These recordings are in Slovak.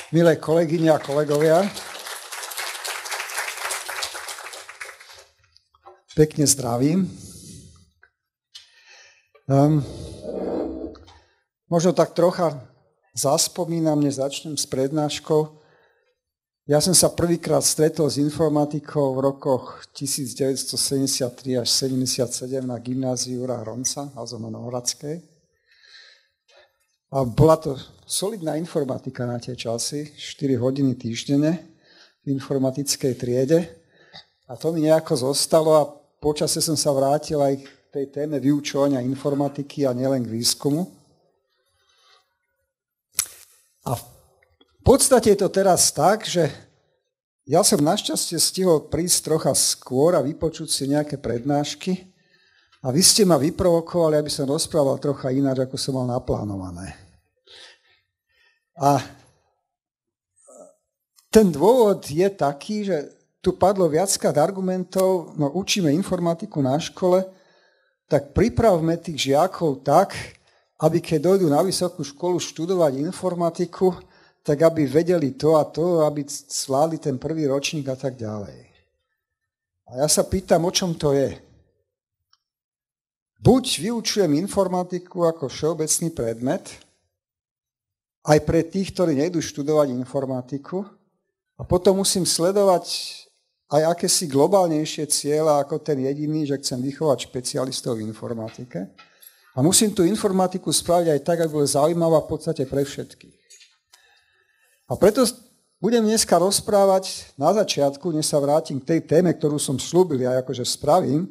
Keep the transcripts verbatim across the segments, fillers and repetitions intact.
Milé kolegyne a kolegovia, pekne zdravím. Um, možno tak trocha zaspomínam, než začnem s prednáškou. Ja som sa prvýkrát stretol s informatikou v rokoch devätnásťsedemdesiattri až sedemdesiatsedem na gymnáziu Jura Hronca, also na Novohradskej. A bola to solidná informatika na tie časy, štyri hodiny týždenne v informatickej triede. A to mi nejako zostalo a počase som sa vrátil aj k tej téme vyučovania informatiky a nielen k výskumu. A v podstate je to teraz tak, že ja som našťastie stihol prísť trocha skôr a vypočuť si nejaké prednášky a vy ste ma vyprovokovali, aby som rozprával trocha ináč, ako som mal naplánované. A ten dôvod je taký, že tu padlo viackrát argumentov, no učíme informatiku na škole, tak pripravme tých žiakov tak, aby keď dojdú na vysokú školu študovať informatiku, tak aby vedeli to a to, aby zvládli ten prvý ročník a tak ďalej. A ja sa pýtam, o čom to je. Buď vyučujem informatiku ako všeobecný predmet, aj pre tých, ktorí nejdú študovať informatiku, a potom musím sledovať aj akési globálnejšie cieľa ako ten jediný, že chcem vychovať špecialistov v informatike. A musím tú informatiku spraviť aj tak, aby bola zaujímavá v podstate pre všetkých. A preto budem dneska rozprávať na začiatku, než sa vrátim k tej téme, ktorú som slúbil, ja akože spravím.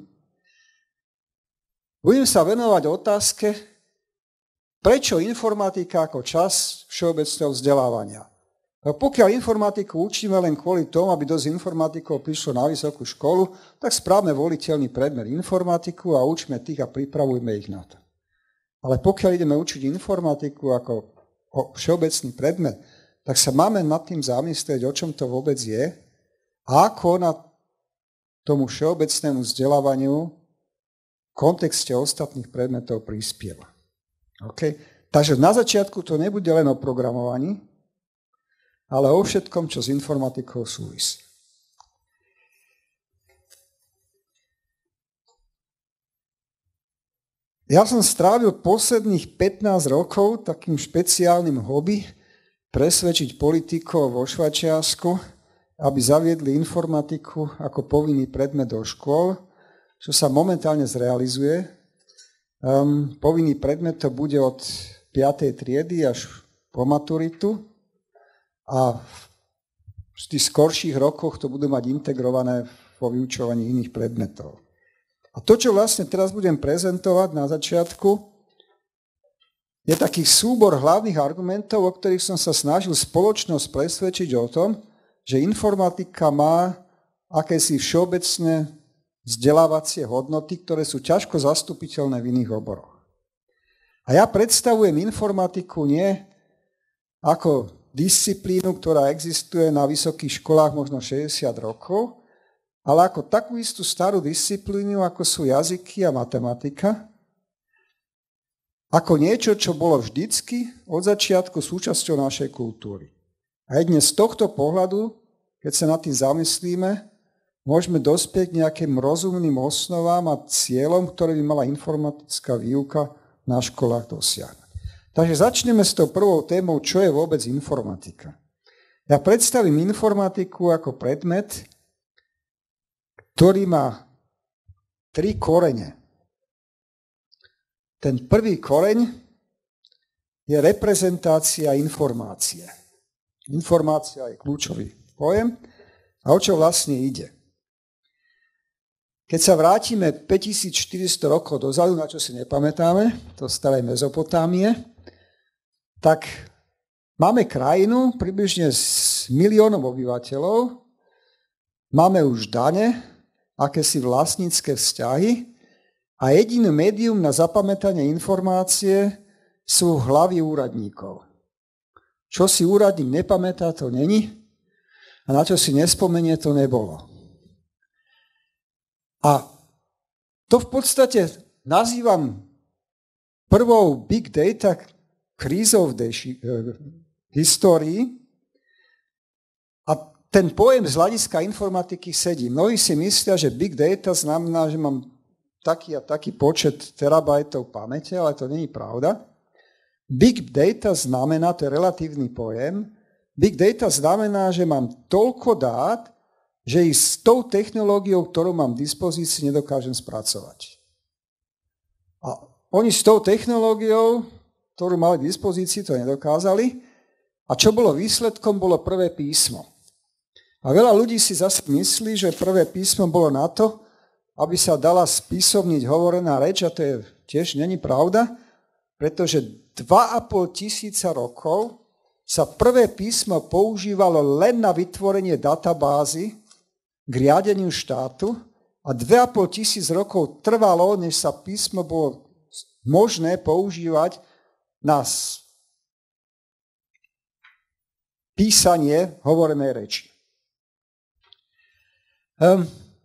Budem sa venovať otázke, prečo informatika ako čas všeobecného vzdelávania. A pokiaľ informatiku učíme len kvôli tomu, aby dosť informatikov prišlo na vysokú školu, tak správme voliteľný predmet informatiku a učme tých a pripravujme ich na to. Ale pokiaľ ideme učiť informatiku ako všeobecný predmet, tak sa máme nad tým zamyslieť, o čom to vôbec je a ako na tomu všeobecnému vzdelávaniu v kontexte ostatných predmetov prispieva. Okay? Takže na začiatku to nebude len o programovaní, ale o všetkom, čo s informatikou súvisí. Ja som strávil posledných pätnásť rokov takým špeciálnym hobby presvedčiť politikov vo Švajčiarsku, aby zaviedli informatiku ako povinný predmet do škôl, čo sa momentálne zrealizuje. Um, povinný predmet to bude od piatej triedy až po maturitu a v tých skorších rokoch to budú mať integrované vo vyučovaní iných predmetov. A to, čo vlastne teraz budem prezentovať na začiatku, je taký súbor hlavných argumentov, o ktorých som sa snažil spoločnosť presvedčiť o tom, že informatika má akési všeobecné vzdelávacie hodnoty, ktoré sú ťažko zastupiteľné v iných oboroch. A ja predstavujem informatiku nie ako disciplínu, ktorá existuje na vysokých školách možno šesťdesiat rokov, ale ako takú istú starú disciplínu, ako sú jazyky a matematika, ako niečo, čo bolo vždycky od začiatku súčasťou našej kultúry. A jedne z tohto pohľadu, keď sa nad tým zamyslíme, môžeme dospieť k nejakým rozumným osnovám a cieľom, ktoré by mala informatická výuka na školách dosiahnuť. Takže začneme s tou prvou témou, čo je vôbec informatika. Ja predstavím informatiku ako predmet, ktorý má tri korene. Ten prvý koreň je reprezentácia informácie. Informácia je kľúčový pojem. A o čo vlastne ide? Keď sa vrátime päťtisícštyristo rokov dozadu, na čo si nepamätáme, do starej Mezopotámie, tak máme krajinu približne s miliónom obyvateľov, máme už dane, akési vlastnícke vzťahy a jediné médium na zapamätanie informácie sú hlavy úradníkov. Čo si úradník nepamätá, to není a na čo si nespomenie, to nebolo. A to v podstate nazývam prvou big data krízou v deši, v histórii, ten pojem z hľadiska informatiky sedí. Mnohí si myslia, že big data znamená, že mám taký a taký počet terabajtov pamäte, ale to nie je pravda. Big data znamená, to je relatívny pojem, big data znamená, že mám toľko dát, že ich s tou technológiou, ktorú mám v dispozícii, nedokážem spracovať. A oni s tou technológiou, ktorú mali k dispozícii, to nedokázali. A čo bolo výsledkom, bolo prvé písmo. A veľa ľudí si zase myslí, že prvé písmo bolo na to, aby sa dala spisovniť hovorená reč, a to je tiež není pravda, pretože dva a pol tisíca rokov sa prvé písmo používalo len na vytvorenie databázy k riadeniu štátu a dva a pol tisíc rokov trvalo, než sa písmo bolo možné používať na písanie hovorenej reči. Um,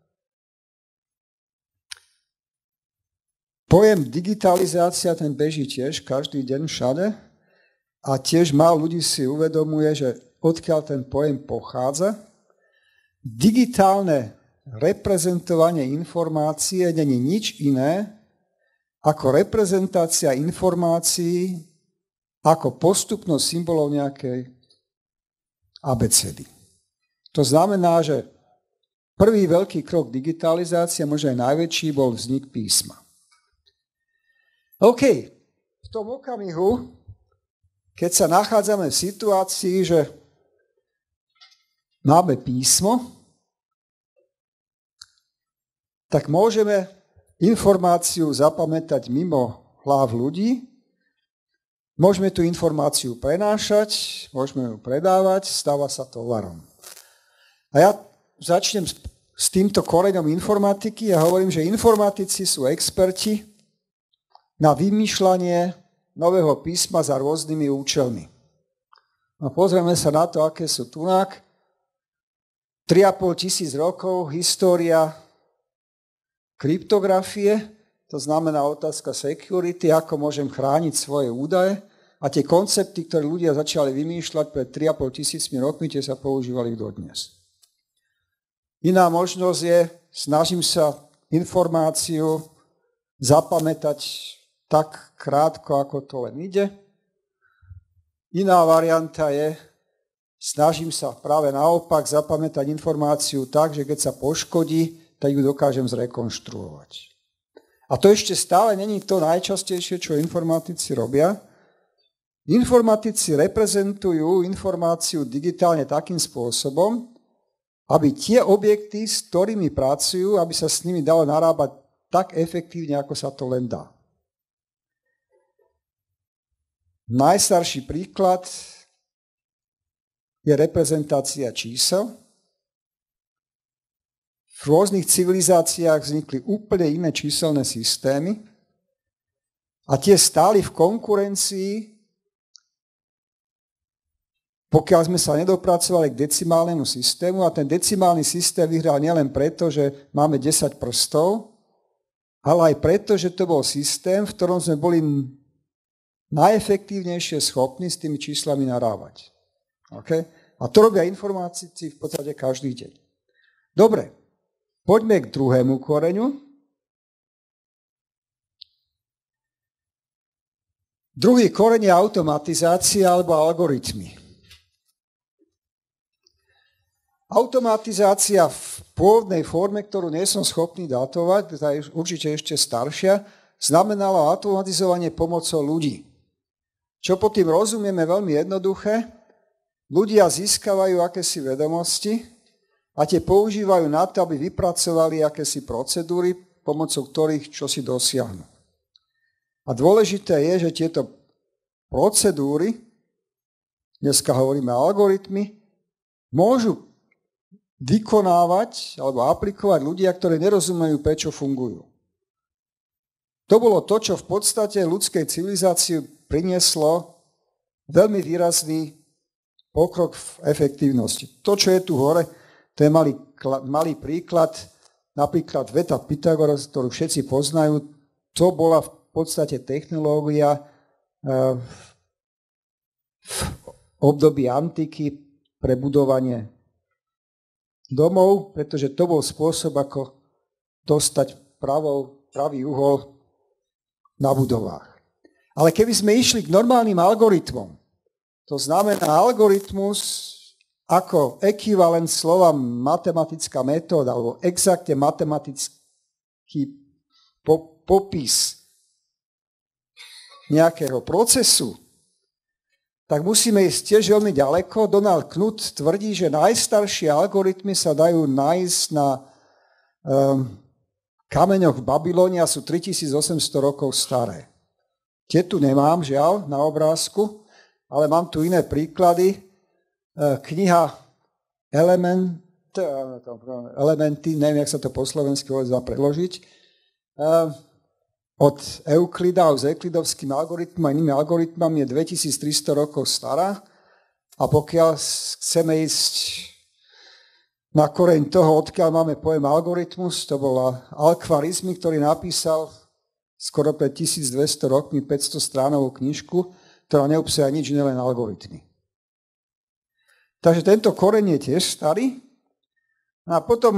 pojem digitalizácia, ten beží tiež každý deň všade a tiež málo ľudí si uvedomuje, že odkiaľ ten pojem pochádza. Digitálne reprezentovanie informácie nie je nič iné ako reprezentácia informácií ako postupnosť symbolov nejakej abecedy. To znamená, že prvý veľký krok digitalizácie, možno aj najväčší, bol vznik písma. OK, v tom okamihu, keď sa nachádzame v situácii, že máme písmo, tak môžeme informáciu zapamätať mimo hlav ľudí, môžeme tú informáciu prenášať, môžeme ju predávať, stáva sa tovarom. A ja začnem s týmto koreňom informatiky a hovorím, že informatici sú experti na vymýšľanie nového písma za rôznymi účelmi. No, pozrieme sa na to, aké sú tunak. tri a pol tisíc rokov, história kryptografie, to znamená otázka security, ako môžem chrániť svoje údaje. A tie koncepty, ktoré ľudia začali vymýšľať pred tri a pol tisícmi rokmi, tie sa používali dodnes. Iná možnosť je, snažím sa informáciu zapamätať tak krátko, ako to len ide. Iná varianta je, snažím sa práve naopak zapamätať informáciu tak, že keď sa poškodí, tak ju dokážem zrekonštruovať. A to ešte stále není to najčastejšie, čo informatici robia. Informatici reprezentujú informáciu digitálne takým spôsobom, aby tie objekty, s ktorými pracujú, aby sa s nimi dalo narábať tak efektívne, ako sa to len dá. Najstarší príklad je reprezentácia čísel. V rôznych civilizáciách vznikli úplne iné číselné systémy a tie stáli v konkurencii, pokiaľ sme sa nedopracovali k decimálnemu systému, a ten decimálny systém vyhral nielen preto, že máme desať prstov, ale aj preto, že to bol systém, v ktorom sme boli najefektívnejšie schopní s tými číslami narábať. Okay? A to robia informátici v podstate každý deň. Dobre, poďme k druhému koreňu. Druhý koreň je automatizácia alebo algoritmy. Automatizácia v pôvodnej forme, ktorú nie som schopný datovať, tá je určite ešte staršia, znamenala automatizovanie pomocou ľudí. Čo pod tým rozumieme veľmi jednoduché, ľudia získavajú akési vedomosti a tie používajú na to, aby vypracovali akési procedúry, pomocou ktorých čosi dosiahnu. A dôležité je, že tieto procedúry, dneska hovoríme algoritmy, môžu vykonávať alebo aplikovať ľudia, ktorí nerozumejú, prečo fungujú. To bolo to, čo v podstate ľudskej civilizácii prinieslo veľmi výrazný pokrok v efektívnosti. To, čo je tu hore, to je malý, malý príklad, napríklad veta Pythagora, ktorú všetci poznajú. To bola v podstate technológia v období antiky pre budovanie domov, pretože to bol spôsob, ako dostať pravou, pravý uhol na budovách. Ale keby sme išli k normálnym algoritmom, to znamená algoritmus ako ekvivalent slova matematická metóda alebo exaktne matematický po, popis nejakého procesu, tak musíme ísť tiež veľmi ďaleko. Donald Knuth tvrdí, že najstaršie algoritmy sa dajú nájsť na um, kameňoch v Babylóne a sú tritisícosemsto rokov staré. Tie tu nemám, žiaľ, na obrázku, ale mám tu iné príklady. Kniha Element, Elementy, neviem, jak sa to po slovensky dá preložiť, od Euklida s euklidovským algoritmom a inými algoritmami je dvetisíctristo rokov stará a pokiaľ chceme ísť na koreň toho, odkiaľ máme pojem algoritmus, to bola Al-Khwarizmi, ktorý napísal skoro pred tisícdvesto rokmi päťsto stránovú knižku, ktorá neobsahuje nič iné, len algoritmy. Takže tento koreň je tiež starý. A potom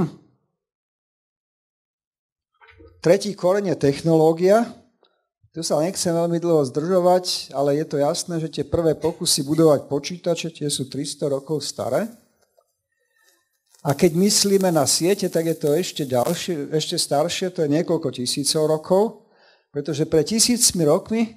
tretí koreň je technológia. Tu sa nechcem veľmi dlho zdržovať, ale je to jasné, že tie prvé pokusy budovať počítače, tie sú tristo rokov staré. A keď myslíme na siete, tak je to ešte ďalšie, ešte staršie, to je niekoľko tisícov rokov, pretože pred tisícmi rokmi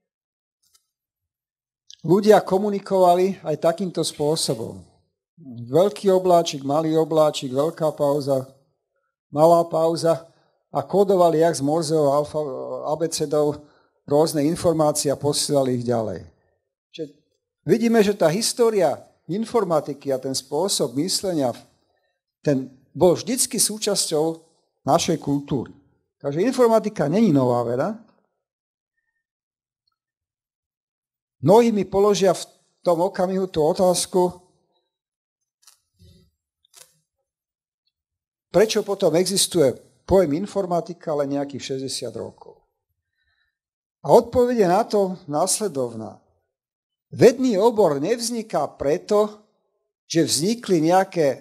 ľudia komunikovali aj takýmto spôsobom. Veľký obláčik, malý obláčik, veľká pauza, malá pauza a kódovali jak z Morzeho abecedou rôzne informácie a posielali ich ďalej. Čiže vidíme, že tá história informatiky a ten spôsob myslenia ten bol vždycky súčasťou našej kultúry. Takže informatika není nová veda. Mnohí mi položia v tom okamihu tú otázku, prečo potom existuje pojem informatika len nejakých šesťdesiat rokov. A odpovede na to následovná. Vedný obor nevzniká preto, že vznikli nejaké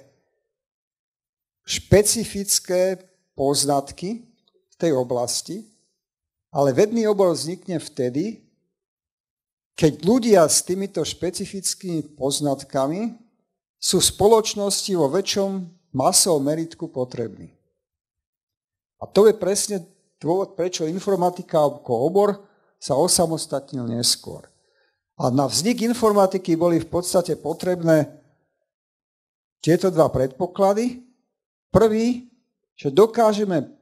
špecifické poznatky v tej oblasti, ale vedný obor vznikne vtedy, keď ľudia s týmito špecifickými poznatkami sú v spoločnosti vo väčšom masovom meritku potrební. A to je presne dôvod, prečo informatika ako obor sa osamostatnil neskôr. A na vznik informatiky boli v podstate potrebné tieto dva predpoklady. Prvý, že dokážeme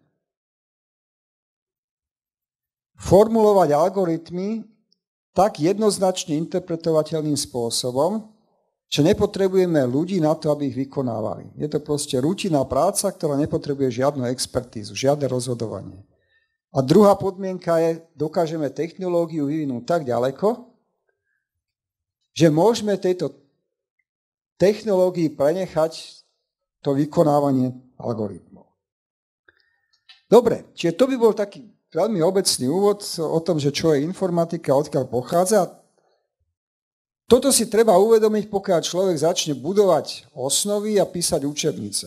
formulovať algoritmy tak jednoznačne interpretovateľným spôsobom, že nepotrebujeme ľudí na to, aby ich vykonávali. Je to proste rutinná práca, ktorá nepotrebuje žiadnu expertízu, žiadne rozhodovanie. A druhá podmienka je, dokážeme technológiu vyvinúť tak ďaleko, že môžeme tejto technológii prenechať to vykonávanie algoritmov. Dobre, čiže to by bol taký veľmi obecný úvod o tom, že čo je informatika, odkiaľ pochádza. Toto si treba uvedomiť, pokiaľ človek začne budovať osnovy a písať učebnice.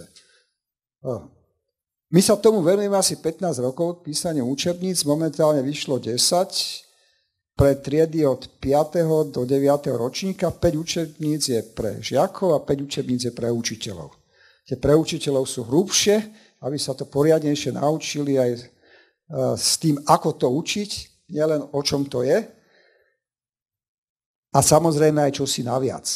My sa tomu venujeme asi pätnásť rokov, písanie učebníc, momentálne vyšlo desať, pre triedy od piateho do deviateho ročníka, päť učebníc je pre žiakov a päť učebníc je pre učiteľov. Tie pre učiteľov sú hrubšie, aby sa to poriadnejšie naučili aj s tým, ako to učiť, nielen o čom to je, a samozrejme aj čosi naviac.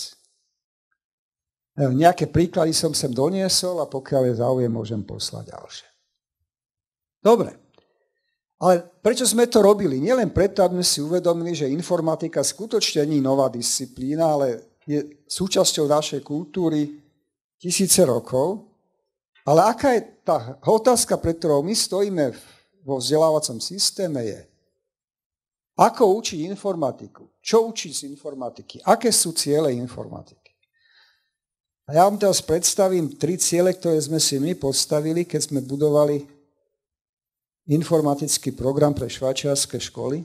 Nejaké príklady som sem doniesol a pokiaľ je záujem, môžem poslať ďalšie. Dobre, ale prečo sme to robili? Nielen preto, aby sme si uvedomili, že informatika skutočne nie je nová disciplína, ale je súčasťou našej kultúry tisíce rokov. Ale aká je tá otázka, pre ktorou my stojíme vo vzdelávacom systéme je, ako učiť informatiku? Čo učiť z informatiky? Aké sú ciele informatiky? A ja vám teraz predstavím tri ciele, ktoré sme si my postavili, keď sme budovali informatický program pre švajčiarske školy.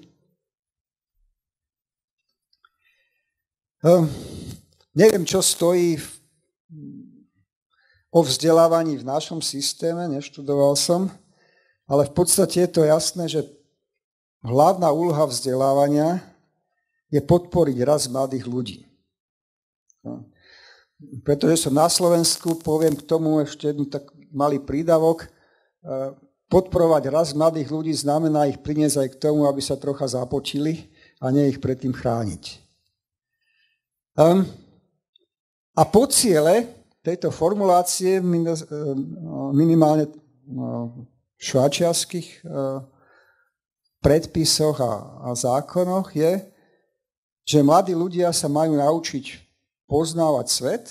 Um, neviem, čo stojí o vzdelávaní v našom systéme, neštudoval som, ale v podstate je to jasné, že hlavná úloha vzdelávania je podporiť rast mladých ľudí. No. Pretože som na Slovensku, poviem k tomu ešte jednu tak malý prídavok, podporovať rast mladých ľudí znamená ich priniesť aj k tomu, aby sa trocha započili a nie ich predtým chrániť. Um, a po ciele tejto formulácie minimálne v švajčiarskych predpisoch a, a zákonoch je, že mladí ľudia sa majú naučiť poznávať svet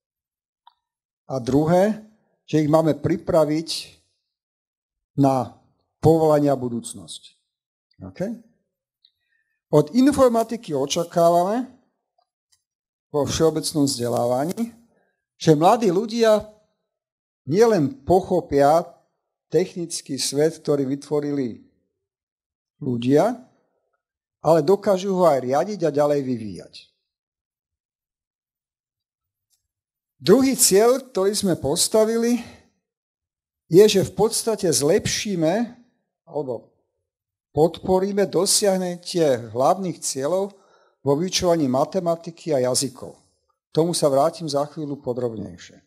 a druhé, že ich máme pripraviť na povolania budúcnosti. Okay? Od informatiky očakávame vo všeobecnom vzdelávaní, že mladí ľudia nielen pochopia technický svet, ktorý vytvorili ľudia, ale dokážu ho aj riadiť a ďalej vyvíjať. Druhý cieľ, ktorý sme postavili, je, že v podstate zlepšíme alebo podporíme dosiahnutie hlavných cieľov vo vyučovaní matematiky a jazykov. K tomu sa vrátim za chvíľu podrobnejšie.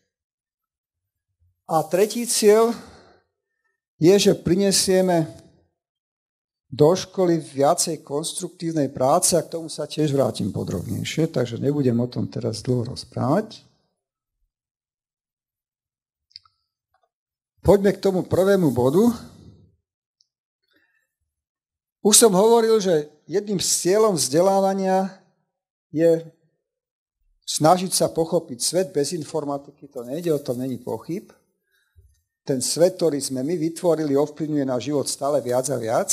A tretí cieľ je, že prinesieme do školy viacej konstruktívnej práce a k tomu sa tiež vrátim podrobnejšie, takže nebudem o tom teraz dlho rozprávať. Poďme k tomu prvému bodu. Už som hovoril, že jedným z cieľom vzdelávania je snažiť sa pochopiť svet bez informatiky. To nejde, o tom není pochyb. Ten svet, ktorý sme my vytvorili, ovplyvňuje náš život stále viac a viac.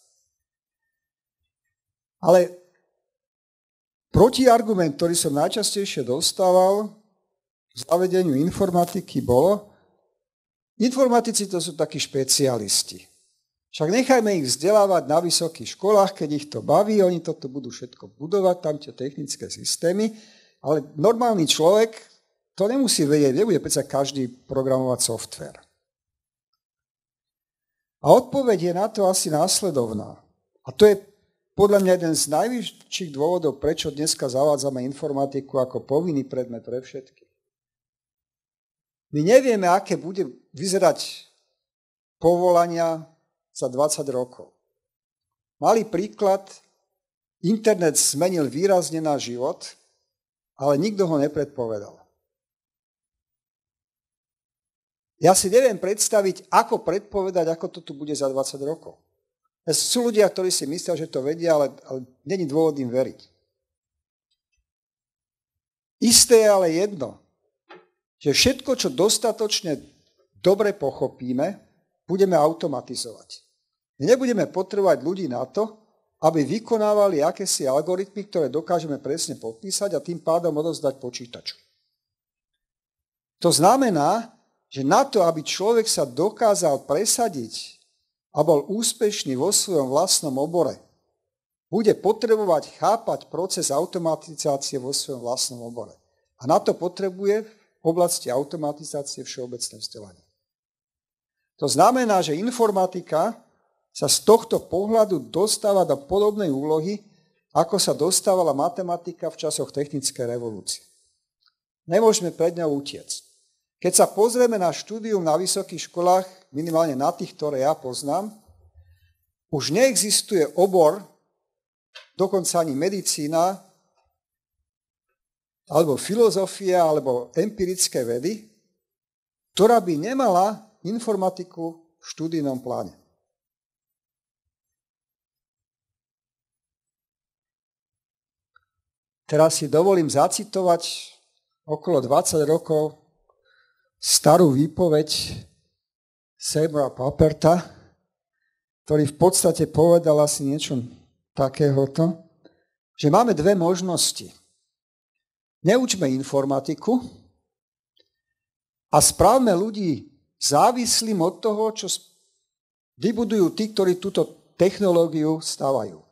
Ale protiargument, ktorý som najčastejšie dostával k zavedeniu informatiky, bolo, informatici to sú takí špecialisti. Však nechajme ich vzdelávať na vysokých školách, keď ich to baví, oni toto budú všetko budovať, tam tie technické systémy, ale normálny človek to nemusí vedieť, nebude predsa každý programovať software. A odpoveď je na to asi následovná. A to je podľa mňa jeden z najvyšších dôvodov, prečo dneska zavádzame informatiku ako povinný predmet pre všetkých. My nevieme, aké bude vyzerať povolania za dvadsať rokov. Malý príklad, internet zmenil výrazne náš život, ale nikto ho nepredpovedal. Ja si neviem predstaviť, ako predpovedať, ako to tu bude za dvadsať rokov. Sú ľudia, ktorí si myslia, že to vedia, ale, ale není dôvod im veriť. Isté je ale jedno, že všetko, čo dostatočne dobre pochopíme, budeme automatizovať. My nebudeme potrebovať ľudí na to, aby vykonávali akési algoritmy, ktoré dokážeme presne popísať a tým pádom odovzdať počítaču. To znamená, že na to, aby človek sa dokázal presadiť a bol úspešný vo svojom vlastnom obore, bude potrebovať chápať proces automatizácie vo svojom vlastnom obore. A na to potrebuje v oblasti automatizácie všeobecné vzdelanie. To znamená, že informatika sa z tohto pohľadu dostáva do podobnej úlohy, ako sa dostávala matematika v časoch technickej revolúcie. Nemôžeme pred ňou utiecť. Keď sa pozrieme na štúdium na vysokých školách, minimálne na tých, ktoré ja poznám, už neexistuje obor, dokonca ani medicína, alebo filozofia, alebo empirické vedy, ktorá by nemala informatiku v študijnom pláne. Teraz si dovolím zacitovať okolo dvadsať rokov starú výpoveď Seymoura Paperta, ktorý v podstate povedal asi niečo takéhoto, že máme dve možnosti. Neučme informatiku a správme ľudí závislým od toho, čo vybudujú tí, ktorí túto technológiu stavajú.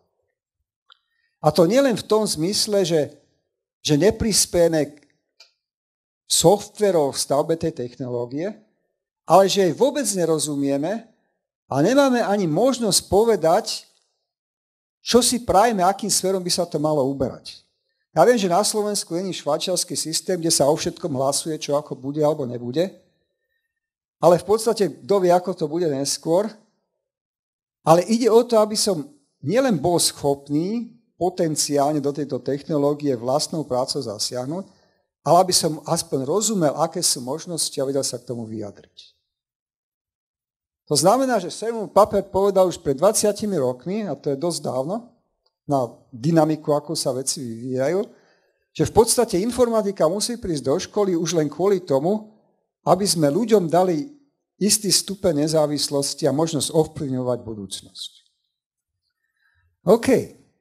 A to nielen v tom zmysle, že, že neprispieme softverov v stavbe tej technológie, ale že jej vôbec nerozumieme a nemáme ani možnosť povedať, čo si prajeme, akým smerom by sa to malo uberať. Ja viem, že na Slovensku je švajčiarsky systém, kde sa o všetkom hlasuje, čo ako bude alebo nebude, ale v podstate kto vie, ako to bude neskôr. Ale ide o to, aby som nielen bol schopný potenciálne do tejto technológie vlastnou prácou zasiahnuť, ale aby som aspoň rozumel, aké sú možnosti a vedel sa k tomu vyjadriť. To znamená, že Simon Papert povedal už pred dvadsiatimi rokmi, a to je dosť dávno, na dynamiku, ako sa veci vyvíjajú, že v podstate informatika musí prísť do školy už len kvôli tomu, aby sme ľuďom dali istý stupeň nezávislosti a možnosť ovplyvňovať budúcnosť. OK.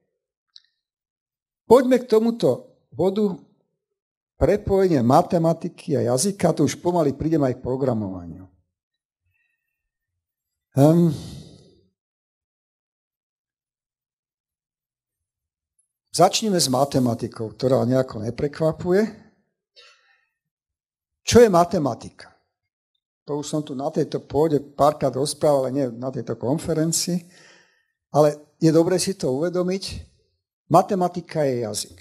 Poďme k tomuto bodu prepojenie matematiky a jazyka, to už pomaly prídem aj k programovaniu. Um, Začneme s matematikou, ktorá nejako neprekvapuje. Čo je matematika? To už som tu na tejto pôde párkrát rozprával, ale nie na tejto konferencii. Ale je dobre si to uvedomiť. Matematika je jazyk.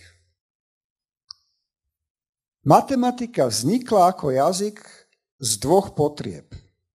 Matematika vznikla ako jazyk z dvoch potrieb.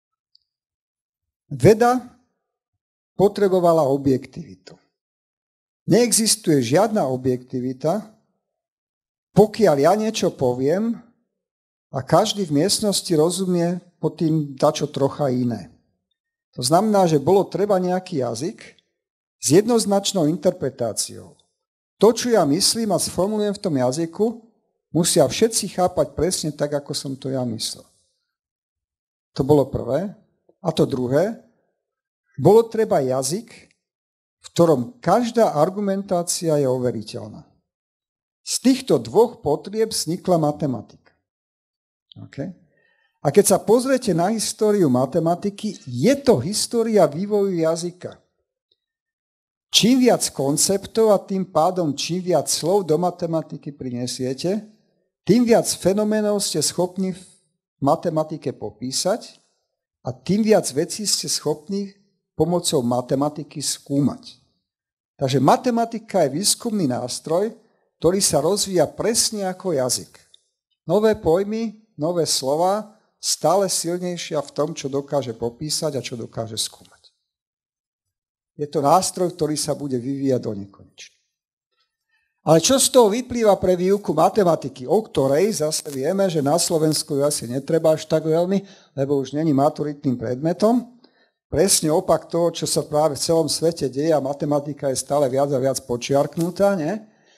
Veda potrebovala objektivitu. Neexistuje žiadna objektivita, pokiaľ ja niečo poviem a každý v miestnosti rozumie pod tým dačo trocha iné. To znamená, že bolo treba nejaký jazyk s jednoznačnou interpretáciou. To, čo ja myslím a sformulujem v tom jazyku, musia všetci chápať presne tak, ako som to ja myslel. To bolo prvé. A to druhé, bolo treba jazyk, v ktorom každá argumentácia je overiteľná. Z týchto dvoch potrieb vznikla matematika. Okay? A keď sa pozriete na históriu matematiky, je to história vývoju jazyka. Čím viac konceptov a tým pádom čím viac slov do matematiky prinesiete, tým viac fenoménov ste schopní v matematike popísať a tým viac vecí ste schopní pomocou matematiky skúmať. Takže matematika je výskumný nástroj, ktorý sa rozvíja presne ako jazyk. Nové pojmy, nové slova, stále silnejšia v tom, čo dokáže popísať a čo dokáže skúmať. Je to nástroj, ktorý sa bude vyvíjať do nekonečna. Ale čo z toho vyplýva pre výuku matematiky, o ktorej zase vieme, že na Slovensku ju asi netreba až tak veľmi, lebo už není maturitným predmetom. Presne opak toho, čo sa práve v celom svete deje a matematika je stále viac a viac počiarknutá, nie?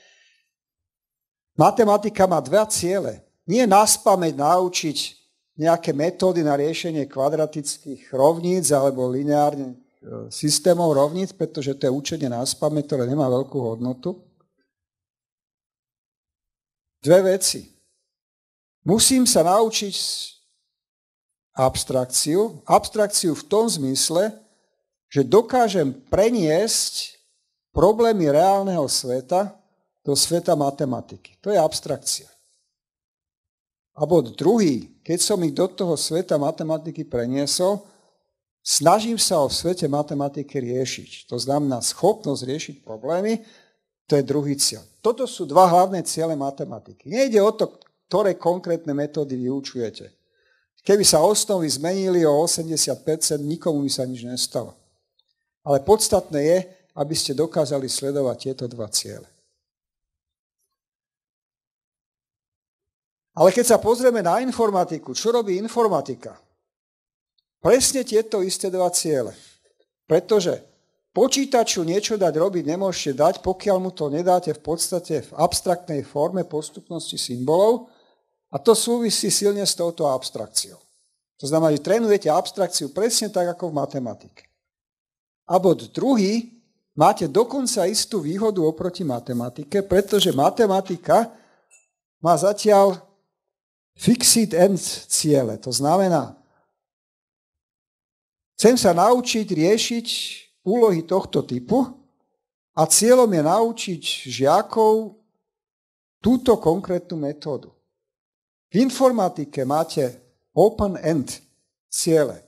Matematika má dva ciele. Nie naspamäť naučiť nejaké metódy na riešenie kvadratických rovníc alebo lineárnych systémov rovníc, pretože to je učenie naspamäť, ktoré nemá veľkú hodnotu. Dve veci. Musím sa naučiť abstrakciu. Abstrakciu v tom zmysle, že dokážem preniesť problémy reálneho sveta do sveta matematiky. To je abstrakcia. A bod druhý, keď som ich do toho sveta matematiky preniesol, snažím sa o svete matematiky riešiť. To znamená schopnosť riešiť problémy, to je druhý cieľ. Toto sú dva hlavné ciele matematiky. Nejde o to, ktoré konkrétne metódy vyučujete. Keby sa osnovy zmenili o osemdesiat percent, nikomu by sa nič nestalo. Ale podstatné je, aby ste dokázali sledovať tieto dva ciele. Ale keď sa pozrieme na informatiku, čo robí informatika? Presne tieto isté dva ciele. Pretože počítaču niečo dať robiť nemôžete dať, pokiaľ mu to nedáte v podstate v abstraktnej forme postupnosti symbolov, a to súvisí silne s touto abstrakciou. To znamená, že trénujete abstrakciu presne tak, ako v matematike. A bod druhý, máte dokonca istú výhodu oproti matematike, pretože matematika má zatiaľ fixed end ciele. To znamená, chcem sa naučiť riešiť úlohy tohto typu a cieľom je naučiť žiakov túto konkrétnu metódu. V informatike máte open-end ciele.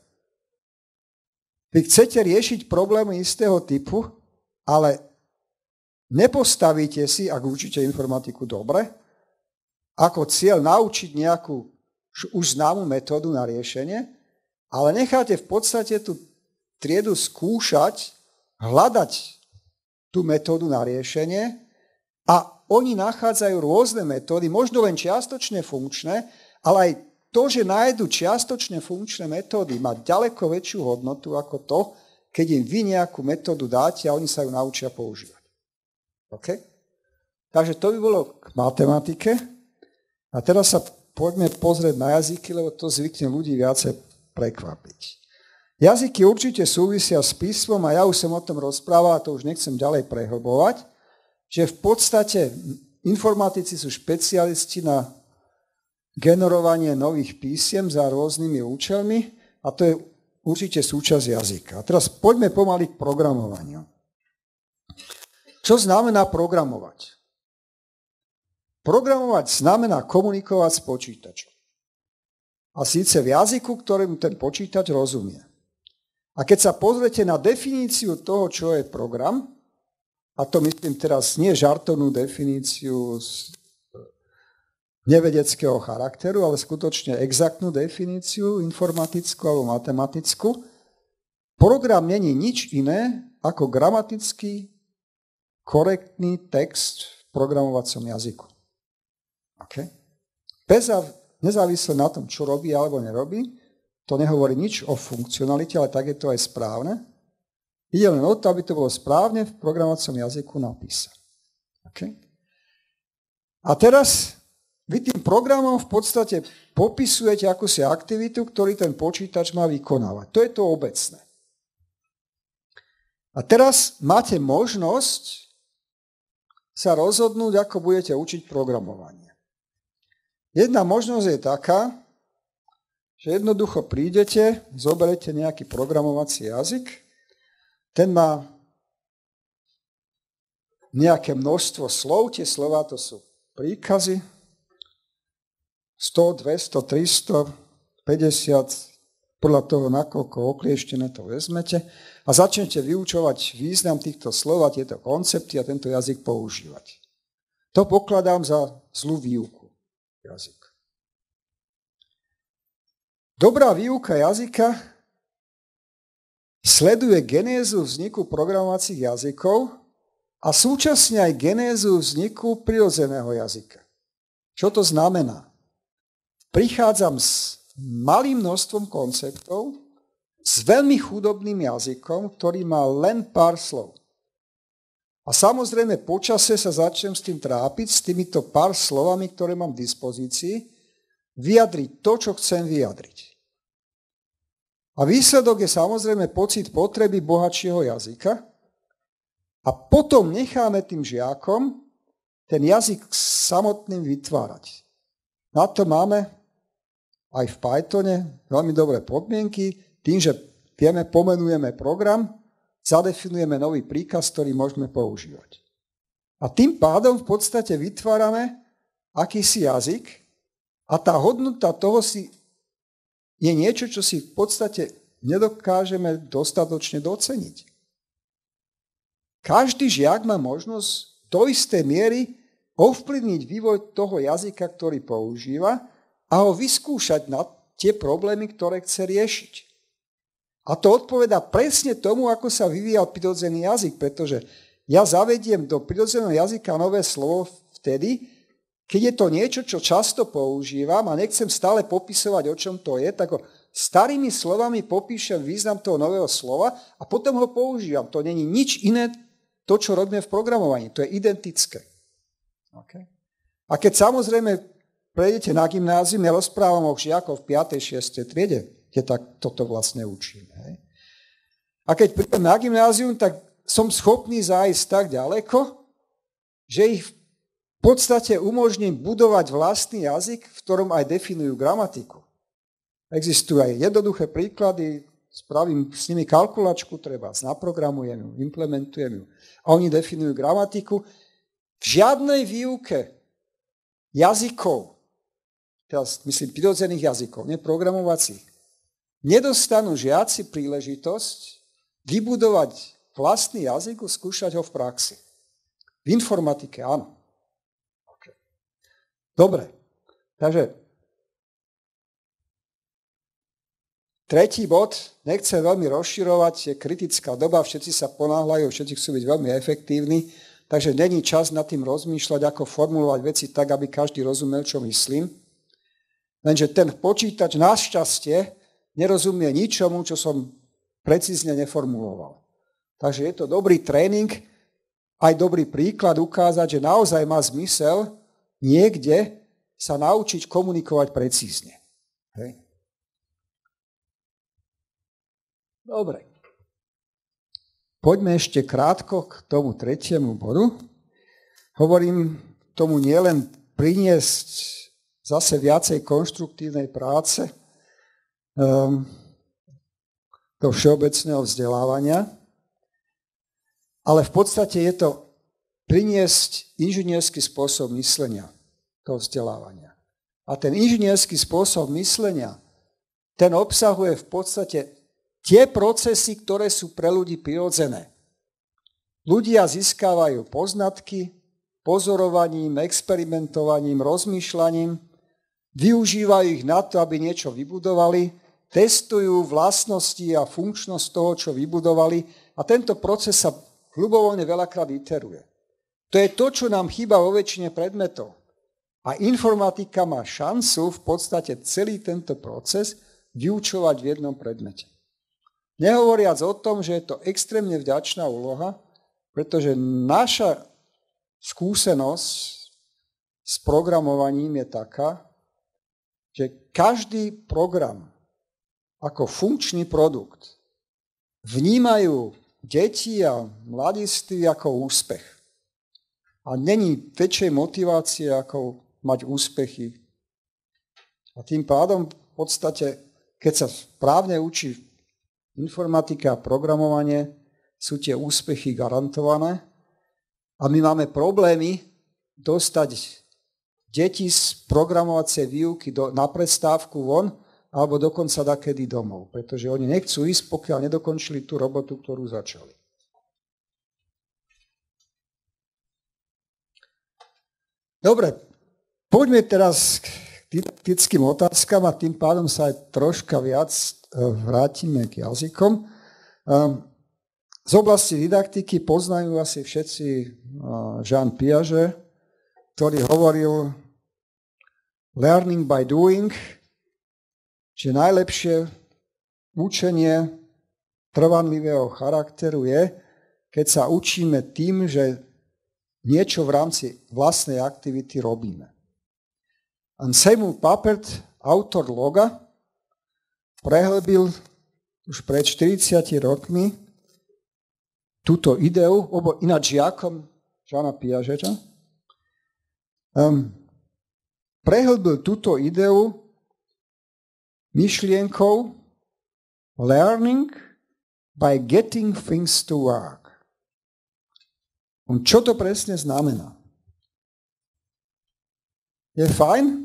Vy chcete riešiť problémy istého typu, ale nepostavíte si, ak učíte informatiku dobre, ako cieľ naučiť nejakú už známu metódu na riešenie, ale necháte v podstate tú triedu skúšať, hľadať tú metódu na riešenie a oni nachádzajú rôzne metódy, možno len čiastočne funkčné, ale aj to, že nájdu čiastočne funkčné metódy, má ďaleko väčšiu hodnotu ako to, keď im vy nejakú metódu dáte a oni sa ju naučia používať. OK? Takže to by bolo k matematike. A teraz sa poďme pozrieť na jazyky, lebo to zvykne ľudí viacej prekvapiť. Jazyky určite súvisia s písmom a ja už som o tom rozprával a to už nechcem ďalej prehlbovať, že v podstate informatici sú špecialisti na generovanie nových písiem za rôznymi účelmi a to je určite súčasť jazyka. A teraz poďme pomaly k programovaniu. Čo znamená programovať? Programovať znamená komunikovať s počítačom. A síce v jazyku, ktorému ten počítač rozumie. A keď sa pozriete na definíciu toho, čo je program, a to myslím teraz nie žartovnú definíciu z nevedeckého charakteru, ale skutočne exaktnú definíciu informatickú alebo matematickú, program není nič iné ako gramatický korektný text v programovacom jazyku. Okay? Bez nezávisle na tom, čo robí alebo nerobí, to nehovorí nič o funkcionalite, ale tak je to aj správne. Ide len o to, aby to bolo správne v programovacom jazyku napísané. Okay? A teraz vy tým programom v podstate popisujete akúsi aktivitu, ktorý ten počítač má vykonávať. To je to obecné. A teraz máte možnosť sa rozhodnúť, ako budete učiť programovanie. Jedna možnosť je taká, že jednoducho prídete, zoberete nejaký programovací jazyk, ten má nejaké množstvo slov, tie slová to sú príkazy, sto, dvesto, tristo, päťdesiat, podľa toho, nakoľko oklieštené to vezmete a začnete vyučovať význam týchto slov a tieto koncepty a tento jazyk používať. To pokladám za zlú výuku jazyka. Dobrá výuka jazyka sleduje genézu vzniku programovacích jazykov a súčasne aj genézu vzniku prirodzeného jazyka. Čo to znamená? Prichádzam s malým množstvom konceptov, s veľmi chudobným jazykom, ktorý má len pár slov. A samozrejme počase sa začnem s tým trápiť, s týmito pár slovami, ktoré mám v dispozícii, vyjadriť to, čo chcem vyjadriť. A výsledok je samozrejme pocit potreby bohatšieho jazyka a potom necháme tým žiakom ten jazyk samotným vytvárať. Na to máme aj v Pythone veľmi dobré podmienky, tým, že vieme, pomenujeme program, zadefinujeme nový príkaz, ktorý môžeme používať. A tým pádom v podstate vytvárame akýsi jazyk a tá hodnota toho si je niečo, čo si v podstate nedokážeme dostatočne doceniť. Každý žiak má možnosť do istej miery ovplyvniť vývoj toho jazyka, ktorý používa a ho vyskúšať na tie problémy, ktoré chce riešiť. A to odpovedá presne tomu, ako sa vyvíjal prirodzený jazyk, pretože ja zavediem do prirodzeného jazyka nové slovo vtedy, keď je to niečo, čo často používam a nechcem stále popisovať, o čom to je, tak ho starými slovami popíšem význam toho nového slova a potom ho používam. To není nič iné, to, čo robíme v programovaní. To je identické. Okay. A keď samozrejme prejdete na gymnázium, ja rozprávam o žiakov v piatej šiestej triede, kde tak toto vlastne učíme. Hej. A keď prídem na gymnázium, tak som schopný zájsť tak ďaleko, že ich v podstate umožním budovať vlastný jazyk, v ktorom aj definujú gramatiku. Existujú aj jednoduché príklady, spravím s nimi kalkulačku, treba, naprogramujem ju, implementujem ju. A oni definujú gramatiku. V žiadnej výuke jazykov, teraz myslím prirodzených jazykov, neprogramovacích, nedostanú žiaci príležitosť vybudovať vlastný jazyk a skúšať ho v praxi. V informatike áno. Okay. Dobre, takže tretí bod, nechcem veľmi rozširovať, je kritická doba, všetci sa ponáhľajú, všetci chcú byť veľmi efektívni, takže není čas nad tým rozmýšľať, ako formulovať veci tak, aby každý rozumel, čo myslím. Lenže ten počítač našťastie nerozumie ničomu, čo som precízne neformuloval. Takže je to dobrý tréning, aj dobrý príklad ukázať, že naozaj má zmysel niekde sa naučiť komunikovať precízne. Hej. Dobre. Poďme ešte krátko k tomu tretiemu bodu. Hovorím tomu nielen priniesť zase viacej konštruktívnej práce um, do všeobecného vzdelávania, ale v podstate je to priniesť inžinierský spôsob myslenia toho vzdelávania. A ten inžinierský spôsob myslenia, ten obsahuje v podstate tie procesy, ktoré sú pre ľudí prirodzené. Ľudia získavajú poznatky pozorovaním, experimentovaním, rozmýšľaním, využívajú ich na to, aby niečo vybudovali, testujú vlastnosti a funkčnosť toho, čo vybudovali a tento proces sa ľubovoľne veľakrát iteruje. To je to, čo nám chýba vo väčšine predmetov. A informatika má šancu v podstate celý tento proces vyučovať v jednom predmete. Nehovoriac o tom, že je to extrémne vďačná úloha, pretože naša skúsenosť s programovaním je taká, že každý program ako funkčný produkt vnímajú deti a mladiství ako úspech. A není väčšej motivácie, ako mať úspechy. A tým pádom v podstate, keď sa správne učí informatika a programovanie, sú tie úspechy garantované. A my máme problémy dostať deti z programovacej výuky do, na prestávku von, alebo dokonca dakedy domov, pretože oni nechcú ísť, pokiaľ nedokončili tú robotu, ktorú začali. Dobre, poďme teraz k didaktickým otázkam a tým pádom sa aj troška viac vrátime k jazykom. Z oblasti didaktiky poznajú asi všetci Jean Piaget, ktorý hovoril learning by doing, že najlepšie učenie trvanlivého charakteru je, keď sa učíme tým, že niečo v rámci vlastnej aktivity robíme. A Samuel Papert, autor Loga, prehlbil už pred štyridsiatimi rokmi túto ideu, obo ináč žiakom Jeana Piageta, um, prehlbil túto ideu myšlienkou learning by getting things to work. Čo to presne znamená? Je fajn?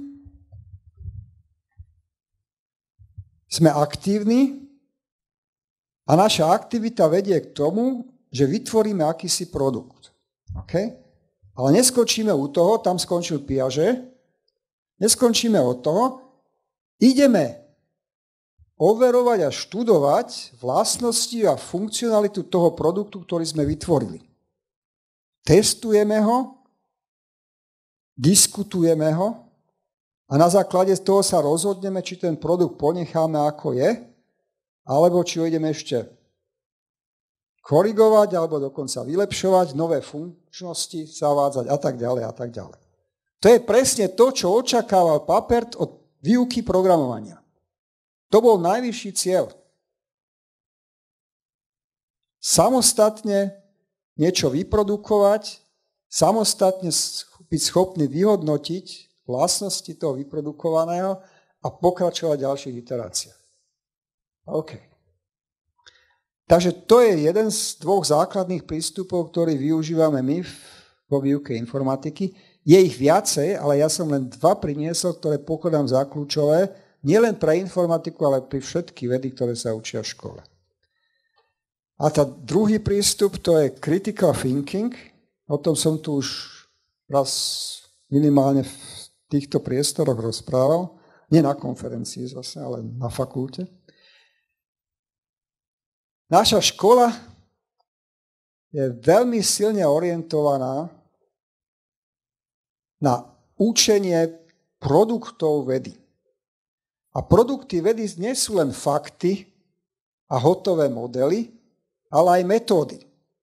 Sme aktívni a naša aktivita vedie k tomu, že vytvoríme akýsi produkt. Okay? Ale neskončíme u toho, tam skončil Piaget, neskončíme od toho, ideme overovať a študovať vlastnosti a funkcionalitu toho produktu, ktorý sme vytvorili. Testujeme ho, diskutujeme ho a na základe toho sa rozhodneme, či ten produkt ponecháme ako je, alebo či ho ideme ešte korigovať, alebo dokonca vylepšovať, nové funkčnosti zavádzať a tak ďalej a tak ďalej. To je presne to, čo očakával Papert od výuky programovania. To bol najvyšší cieľ. Samostatne niečo vyprodukovať, samostatne byť schopný vyhodnotiť vlastnosti toho vyprodukovaného a pokračovať v ďalších iteráciách. OK. Takže to je jeden z dvoch základných prístupov, ktorý využívame my vo výuke informatiky. Je ich viacej, ale ja som len dva priniesol, ktoré pokladám za kľúčové, nielen pre informatiku, ale pri všetky vedy, ktoré sa učia v škole. A tá druhý prístup, to je critical thinking. O tom som tu už raz minimálne v týchto priestoroch rozprával. Nie na konferencii zase, ale na fakulte. Naša škola je veľmi silne orientovaná na učenie produktov vedy. A produkty vedy nie sú len fakty a hotové modely, ale aj metódy.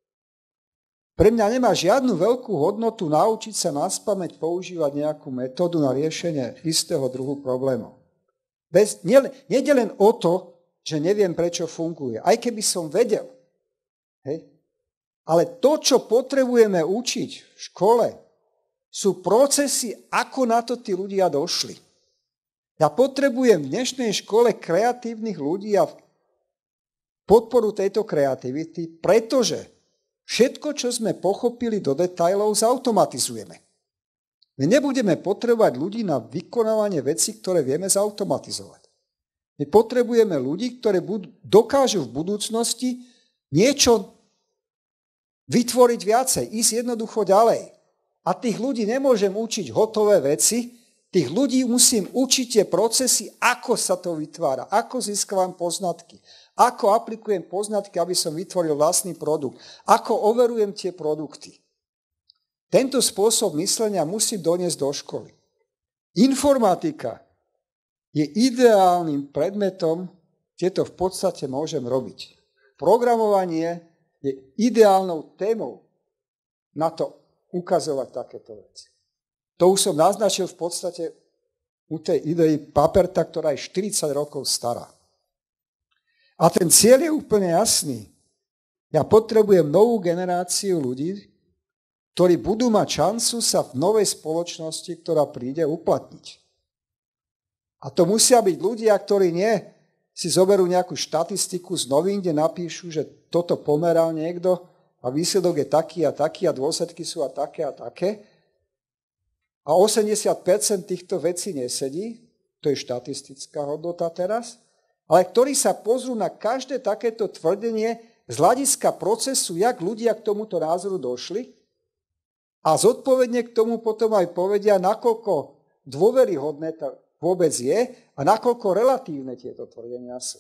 Pre mňa nemá žiadnu veľkú hodnotu naučiť sa naspamäť používať nejakú metódu na riešenie istého druhu problémov. Bez, nie, nejde len o to, že neviem, prečo funguje. Aj keby som vedel. Hej. Ale to, čo potrebujeme učiť v škole, sú procesy, ako na to tí ľudia došli. Ja potrebujem v dnešnej škole kreatívnych ľudí a podporu tejto kreativity, pretože všetko, čo sme pochopili do detailov, zautomatizujeme. My nebudeme potrebovať ľudí na vykonávanie vecí, ktoré vieme zautomatizovať. My potrebujeme ľudí, ktorí dokážu v budúcnosti niečo vytvoriť viacej, ísť jednoducho ďalej. A tých ľudí nemôžem učiť hotové veci, tých ľudí musím učiť tie procesy, ako sa to vytvára, ako získavam poznatky, ako aplikujem poznatky, aby som vytvoril vlastný produkt, ako overujem tie produkty. Tento spôsob myslenia musím doniesť do školy. Informatika je ideálnym predmetom, kde to v podstate môžem robiť. Programovanie je ideálnou témou na to ukazovať takéto veci. To už som naznačil v podstate u tej idei Paperta, ktorá je štyridsať rokov stará. A ten cieľ je úplne jasný. Ja potrebujem novú generáciu ľudí, ktorí budú mať šancu sa v novej spoločnosti, ktorá príde, uplatniť. A to musia byť ľudia, ktorí nie si zoberú nejakú štatistiku z novín, kde napíšu, že toto pomeral niekto a výsledok je taký a taký a dôsledky sú a také a také. A osemdesiat percent týchto vecí nesedí, to je štatistická hodnota teraz, ale ktorí sa pozrú na každé takéto tvrdenie z hľadiska procesu, jak ľudia k tomuto názoru došli a zodpovedne k tomu potom aj povedia, nakoľko dôveryhodné to vôbec je a nakoľko relatívne tieto tvrdenia sú.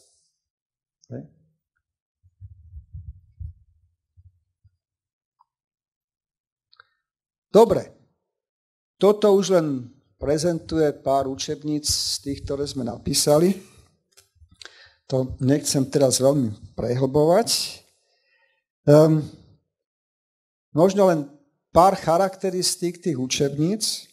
Dobre, toto už len prezentuje pár učebníc z tých, ktoré sme napísali. To nechcem teraz veľmi prehlbovať. Um, možno len pár charakteristík tých učebníc.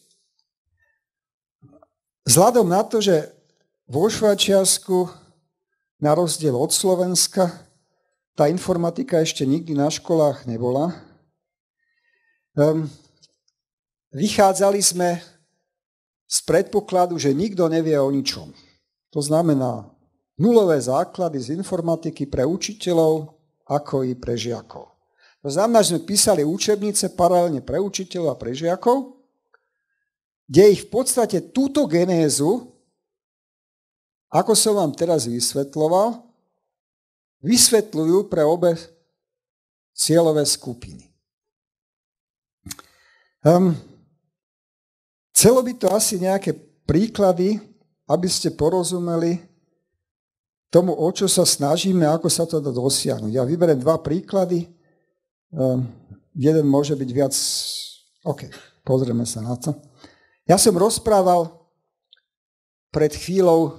Vzhľadom na to, že vo Švajčiarsku, na rozdiel od Slovenska, tá informatika ešte nikdy na školách nebola. Um, vychádzali sme z predpokladu, že nikto nevie o ničom. To znamená nulové základy z informatiky pre učiteľov, ako i pre žiakov. To znamená, že sme písali učebnice paralelne pre učiteľov a pre žiakov, kde ich v podstate túto genézu, ako som vám teraz vysvetľoval, vysvetľujú pre obe cieľové skupiny. Um, chcelo by to asi nejaké príklady, aby ste porozumeli tomu, o čo sa snažíme, ako sa to dá dosiahnuť. Ja vyberiem dva príklady. Um, jeden môže byť viac... OK, pozrieme sa na to. Ja som rozprával pred chvíľou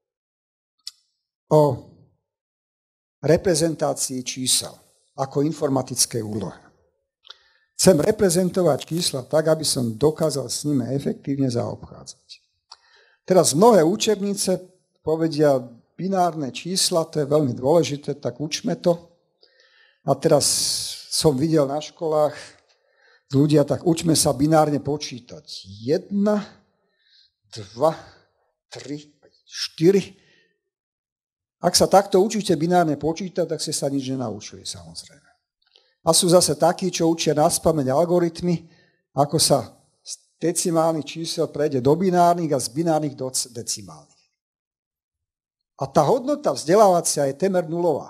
o reprezentácii čísel ako informatickej úlohe. Chcem reprezentovať čísla tak, aby som dokázal s nimi efektívne zaobchádzať. Teraz mnohé učebnice povedia binárne čísla, to je veľmi dôležité, tak učme to. A teraz som videl na školách ľudia, tak učme sa binárne počítať. Jedna, dva, tri, štyri. Ak sa takto učíte binárne počítať, tak ste sa nič nenaučili, samozrejme. A sú zase takí, čo učia naspamäť algoritmy, ako sa decimálnych čísel prejde do binárnych a z binárnych do decimálnych. A tá hodnota vzdelávacia je témer nulová.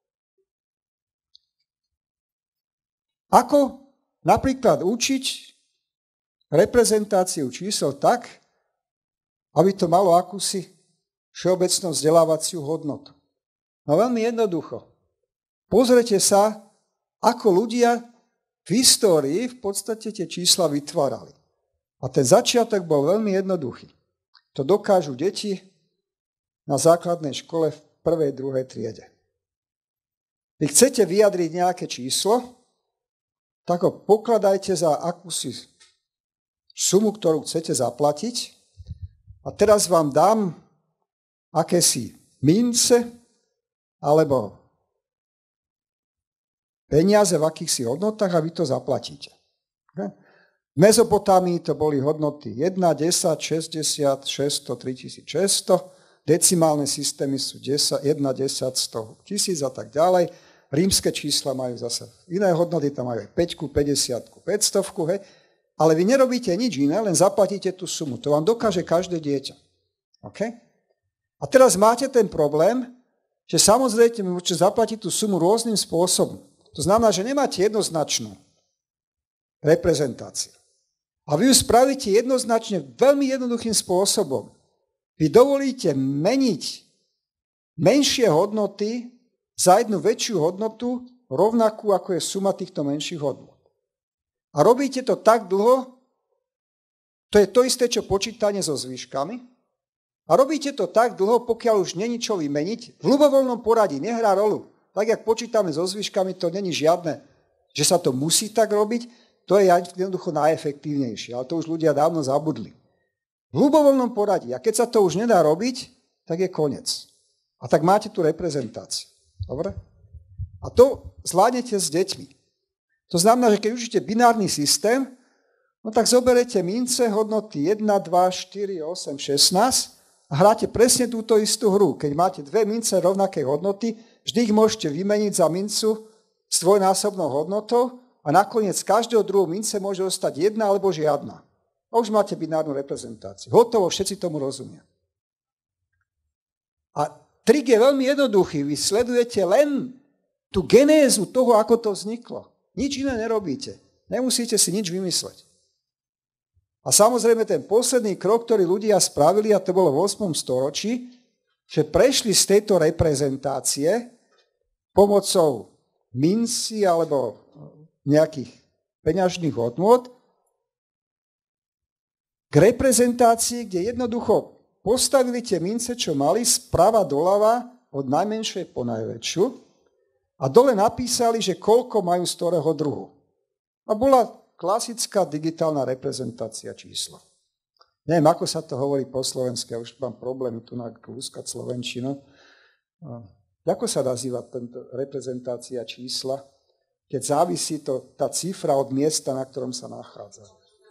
Ako napríklad učiť reprezentáciu čísel tak, aby to malo akúsi všeobecnú vzdelávaciu hodnotu? No veľmi jednoducho. Pozrite sa, ako ľudia v histórii v podstate tie čísla vytvárali. A ten začiatok bol veľmi jednoduchý. To dokážu deti na základnej škole v prvej, druhej triede. Vy chcete vyjadriť nejaké číslo, tak ho pokladajte za akúsi sumu, ktorú chcete zaplatiť. A teraz vám dám akési mince alebo peniaze v akýchsi hodnotách a vy to zaplatíte. V Mezopotámii to boli hodnoty jeden, desať, šesťdesiat, šesťsto, tritisícšesťsto, decimálne systémy sú desať, jeden, desať, sto, tisíc a tak ďalej. Rímske čísla majú zase iné hodnoty, tam majú aj päťku, päťdesiatku, päťstovku, hej. Ale vy nerobíte nič iné, len zaplatíte tú sumu. To vám dokáže každé dieťa. Okay? A teraz máte ten problém, že samozrejme môžete zaplatiť tú sumu rôznym spôsobom. To znamená, že nemáte jednoznačnú reprezentáciu. A vy ju spravíte jednoznačne veľmi jednoduchým spôsobom. Vy dovolíte meniť menšie hodnoty za jednu väčšiu hodnotu, rovnakú ako je suma týchto menších hodnot. A robíte to tak dlho, to je to isté, čo počítanie so zvyškami, a robíte to tak dlho, pokiaľ už není čo vymeniť, v ľubovoľnom poradí, nehrá rolu. Tak, jak počítame so zvyškami, to není žiadne, že sa to musí tak robiť, to je jednoducho najefektívnejšie, ale to už ľudia dávno zabudli. V ľubovoľnom poradí, a keď sa to už nedá robiť, tak je koniec. A tak máte tu reprezentáciu. Dobre? A to zvládnete s deťmi. To znamená, že keď učíte binárny systém, no tak zoberete mince hodnoty jeden, dva, štyri, osem, šestnásť a hráte presne túto istú hru. Keď máte dve mince rovnakej hodnoty, vždy ich môžete vymeniť za mincu s dvojnásobnou hodnotou a nakoniec z každého druhého mince môže ostať jedna alebo žiadna. A už máte binárnu reprezentáciu. Hotovo, všetci tomu rozumia. A trik je veľmi jednoduchý. Vy sledujete len tú genézu toho, ako to vzniklo. Nič iné nerobíte. Nemusíte si nič vymysleť. A samozrejme ten posledný krok, ktorý ľudia spravili, a to bolo v ôsmom storočí, že prešli z tejto reprezentácie pomocou minci alebo nejakých peňažných hodnôt k reprezentácii, kde jednoducho postavili tie mince, čo mali, sprava doľava od najmenšej po najväčšiu a dole napísali, že koľko majú z ktorého druhu. A bola klasická digitálna reprezentácia čísla. Neviem, ako sa to hovorí po slovensky, ja už mám problémy tu na kúskať slovenčinu. Ako sa nazýva tento reprezentácia čísla, keď závisí to, tá cifra od miesta, na ktorom sa nachádza?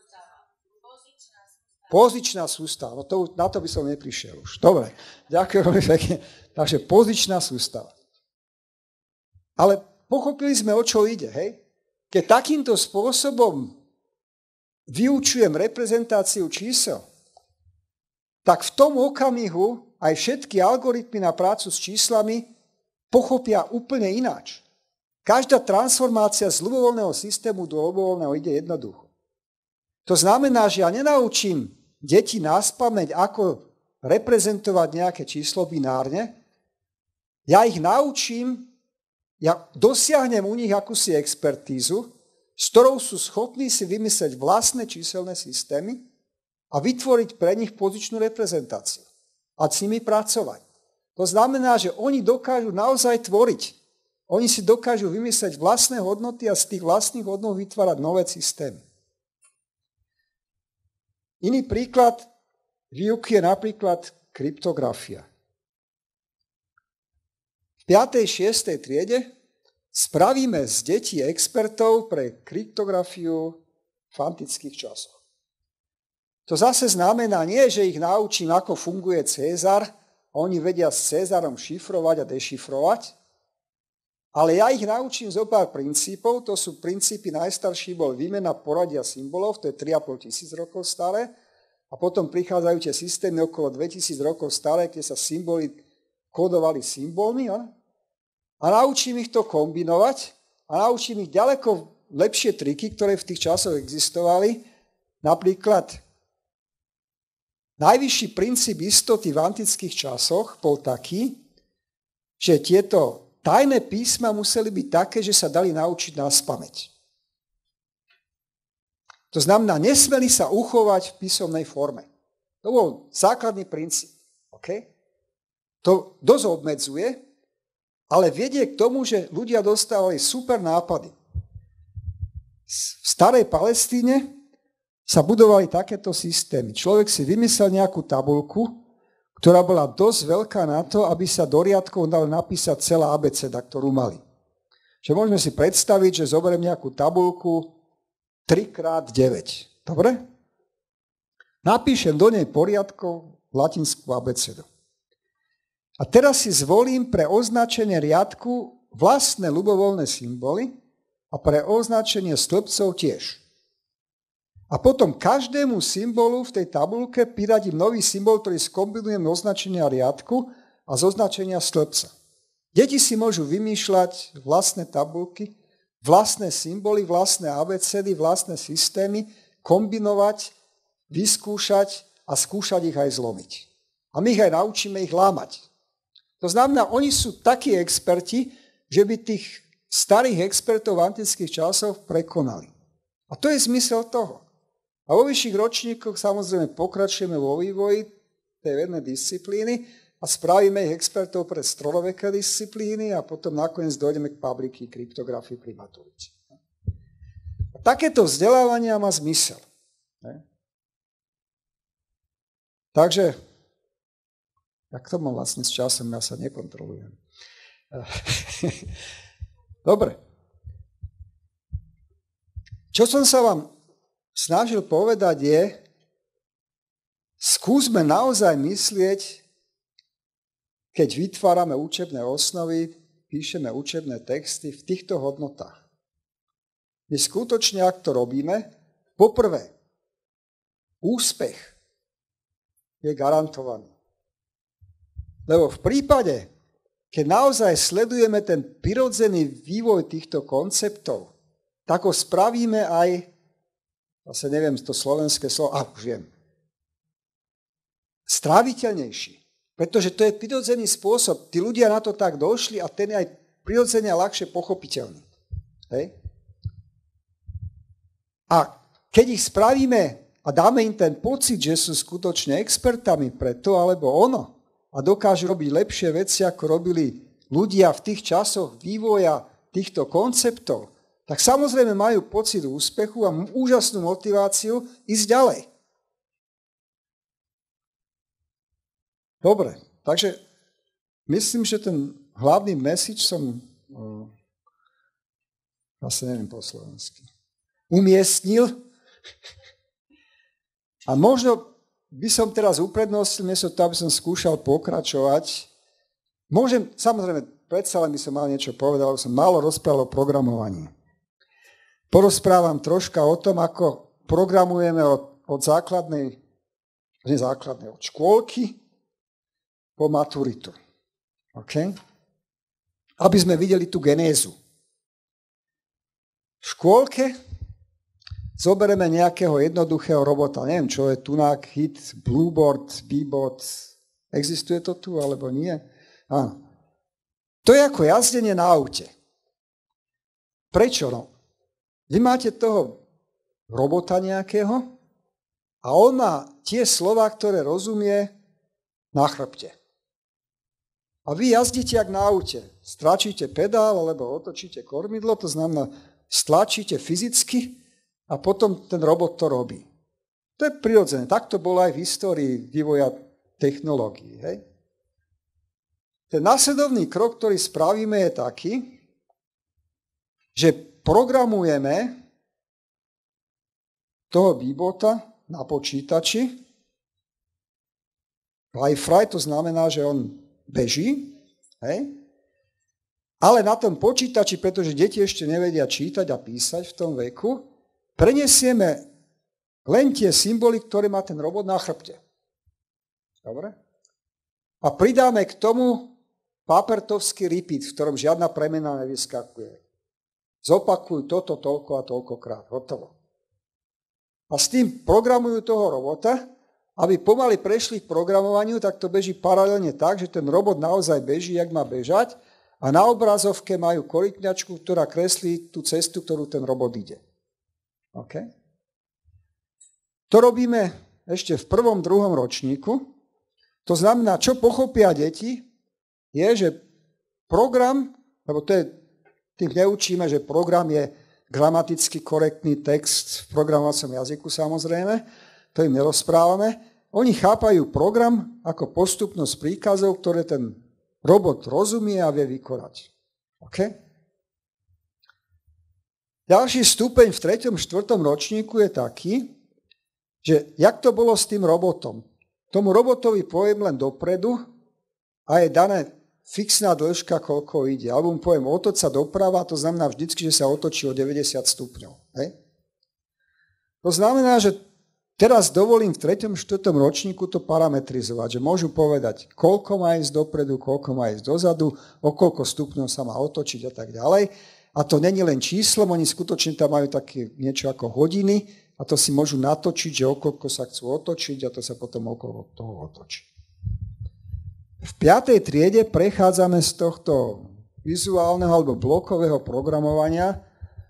Pozičná sústava. No to, na to by som neprišiel už. Dobre, ďakujem veľmi pekne. Takže pozičná sústava. Ale pochopili sme, o čo ide, hej? Keď takýmto spôsobom vyučujem reprezentáciu čísel, tak v tom okamihu aj všetky algoritmy na prácu s číslami pochopia úplne ináč. Každá transformácia z ľubovoľného systému do ľubovoľného ide jednoducho. To znamená, že ja nenaučím deti naspamäť, ako reprezentovať nejaké číslo binárne. Ja ich naučím, ja dosiahnem u nich akúsi expertízu, s ktorou sú schopní si vymyslieť vlastné číselné systémy a vytvoriť pre nich pozičnú reprezentáciu a s nimi pracovať. To znamená, že oni dokážu naozaj tvoriť. Oni si dokážu vymyslieť vlastné hodnoty a z tých vlastných hodnot vytvárať nové systémy. Iný príklad výuky je napríklad kryptografia. V piatej šiestej triede spravíme z detí expertov pre kryptografiu v antických časoch. To zase znamená nie, že ich naučím, ako funguje Cézar, a oni vedia s Cézarom šifrovať a dešifrovať, ale ja ich naučím zo pár princípov, to sú princípy, najstarší bol výmena poradia symbolov, to je tri a pol tisíc rokov staré, a potom prichádzajú tie systémy okolo dvetisíc rokov staré, kde sa symboly kódovali symbolmi, a, a naučím ich to kombinovať a naučím ich ďaleko lepšie triky, ktoré v tých časoch existovali. Napríklad najvyšší princíp istoty v antických časoch bol taký, že tieto tajné písma museli byť také, že sa dali naučiť naspamäť. To znamená, nesmeli sa uchovať v písomnej forme. To bol základný princíp. Okay? To dosť obmedzuje, ale vedie k tomu, že ľudia dostávali super nápady. V starej Palestíne sa budovali takéto systémy. Človek si vymyslel nejakú tabuľku, ktorá bola dosť veľká na to, aby sa do riadkov dala napísať celá abeceda, ktorú mali. Čiže môžeme si predstaviť, že zoberiem nejakú tabuľku tri krát deväť. Dobre? Napíšem do nej poriadkov latinskú abecedu. A teraz si zvolím pre označenie riadku vlastné ľubovoľné symboly a pre označenie stĺpcov tiež. A potom každému symbolu v tej tabuľke priradím nový symbol, ktorý skombinujem z označenia riadku a z označenia stĺpca. Deti si môžu vymýšľať vlastné tabuľky, vlastné symboly, vlastné abecedy, vlastné systémy, kombinovať, vyskúšať a skúšať ich aj zlomiť. A my ich aj naučíme ich lámať. To znamená, oni sú takí experti, že by tých starých expertov v antických časoch prekonali. A to je zmysel toho. A vo vyšších ročníkoch samozrejme pokračujeme vo vývoji tej vednej disciplíny a spravíme ich expertov pre stredoveké disciplíny a potom nakoniec dojdeme k publiky kryptografii pri maturite. A takéto vzdelávanie má zmysel. Ne? Takže, jak to mám vlastne s časom, ja sa nekontrolujem. Dobre. Čo som sa vám snažil povedať je, skúsme naozaj myslieť, keď vytvárame učebné osnovy, píšeme učebné texty v týchto hodnotách. My skutočne, ak to robíme, poprvé, úspech je garantovaný. Lebo v prípade, keď naozaj sledujeme ten prirodzený vývoj týchto konceptov, tak ho spravíme aj, zase neviem to slovenské slovo, a už viem, stráviteľnejší. Pretože to je prirodzený spôsob. Tí ľudia na to tak došli a ten je aj prirodzene ľahšie pochopiteľný. Hej? A keď ich spravíme a dáme im ten pocit, že sú skutočne expertami pre to alebo ono a dokážu robiť lepšie veci, ako robili ľudia v tých časoch vývoja týchto konceptov, tak samozrejme majú pocit úspechu a úžasnú motiváciu ísť ďalej. Dobre, takže myslím, že ten hlavný message som, asi neviem po slovensky, umiestnil. A možno by som teraz uprednostil, miesto toho, aby som skúšal pokračovať. Môžem, samozrejme, predsa len by som mal niečo povedal, aby som málo rozprával o programovaní. Porozprávam troška o tom, ako programujeme od, od základnej, nie základnej, od škôlky, po maturitu. Okay? Aby sme videli tú genézu. V škôlke zoberieme nejakého jednoduchého robota. Neviem, čo je tunák, hit, blueboard, bboard. Existuje to tu, alebo nie? Áno. To je ako jazdenie na aute. Prečo? No? Vy máte toho robota nejakého a on má tie slova, ktoré rozumie, na chrbte. A vy jazdíte jak na aute. Stlačíte pedál alebo otočíte kormidlo, to znamená stlačíte fyzicky a potom ten robot to robí. To je prirodzené. Tak to bolo aj v histórii vývoja technológií. Hej? Ten následovný krok, ktorý spravíme, je taký, že programujeme toho bíbota na počítači. Live fry, to znamená, že on beží, hej? ale na tom počítači, pretože deti ešte nevedia čítať a písať v tom veku, prenesieme len tie symboly, ktoré má ten robot na chrbte. Dobre? A pridáme k tomu papertovský repeat, v ktorom žiadna premena nevyskakuje. Zopakujú toto toľko a toľkokrát. Hotovo. A s tým programujú toho robota, aby pomaly prešli k programovaniu, tak to beží paralelne tak, že ten robot naozaj beží, jak má bežať, a na obrazovke majú korytňačku, ktorá kreslí tú cestu, ktorú ten robot ide. OK? To robíme ešte v prvom, druhom ročníku. To znamená, čo pochopia deti, je, že program, lebo to je, tým neučíme, že program je gramaticky korektný text v programovacom jazyku samozrejme, to im nerozprávame. Oni chápajú program ako postupnosť príkazov, ktoré ten robot rozumie a vie vykonať. OK? Ďalší stupeň v treťom, štvrtom ročníku je taký, že jak to bolo s tým robotom. Tomu robotovi poviem len dopredu a je dané fixná dĺžka, koľko ide. Alebo mu poviem otoč sa doprava, to znamená vždycky, že sa otočí o deväťdesiat stupňov. Hej? To znamená, že teraz dovolím v treťom, štvrtom ročníku to parametrizovať, že môžu povedať, koľko má ísť dopredu, koľko má ísť dozadu, o koľko stupňov sa má otočiť a tak ďalej. A to není len číslom, oni skutočne tam majú také niečo ako hodiny a to si môžu natočiť, že o koľko sa chcú otočiť a to sa potom okolo toho otočí. V piatej triede prechádzame z tohto vizuálneho alebo blokového programovania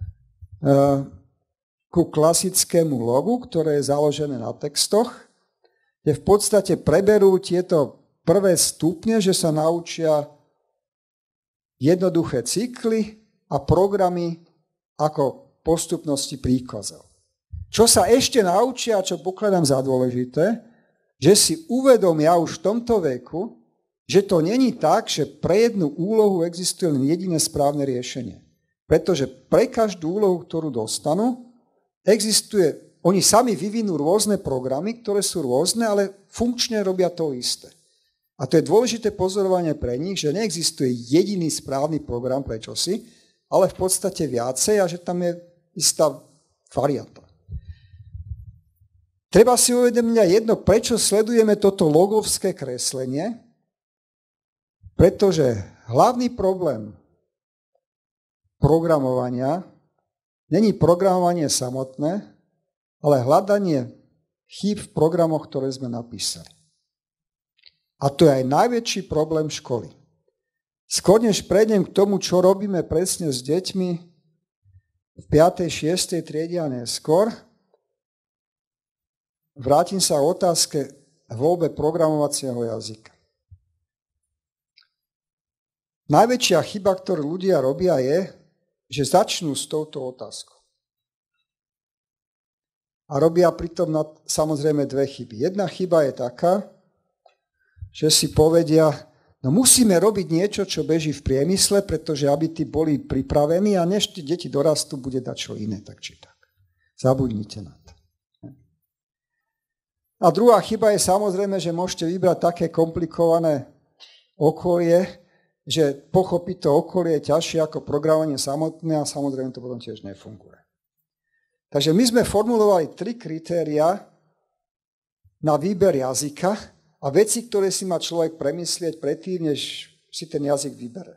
ku klasickému logu, ktoré je založené na textoch, kde v podstate preberú tieto prvé stupne, že sa naučia jednoduché cykly a programy ako postupnosti príkazov. Čo sa ešte naučia, čo pokladám za dôležité, že si uvedomia už v tomto veku, že to není tak, že pre jednu úlohu existuje len jediné správne riešenie. Pretože pre každú úlohu, ktorú dostanú, existuje, oni sami vyvinú rôzne programy, ktoré sú rôzne, ale funkčne robia to isté. A to je dôležité pozorovanie pre nich, že neexistuje jediný správny program pre čosi, ale v podstate viacej a že tam je istá varianta. Treba si uvedomiť aj jedno, prečo sledujeme toto logovské kreslenie, pretože hlavný problém programovania není programovanie samotné, ale hľadanie chýb v programoch, ktoré sme napísali. A to je aj najväčší problém školy. Skôr než prejdem k tomu, čo robíme presne s deťmi v piatej šiestej triede a neskôr, vrátim sa k otázke voľbe programovacieho jazyka. Najväčšia chyba, ktorú ľudia robia, je, že začnú s touto otázkou. A robia pritom na, samozrejme dve chyby. Jedna chyba je taká, že si povedia, no musíme robiť niečo, čo beží v priemysle, pretože aby tí boli pripravení a než tí deti dorastú, bude dať čo iné, tak či tak. Zabudnite na to. A druhá chyba je samozrejme, že môžete vybrať také komplikované okolie, že pochopiť to okolie je ťažšie ako programovanie samotné a samozrejme to potom tiež nefunguje. Takže my sme formulovali tri kritériá na výber jazyka a veci, ktoré si má človek premyslieť predtým, než si ten jazyk vybere.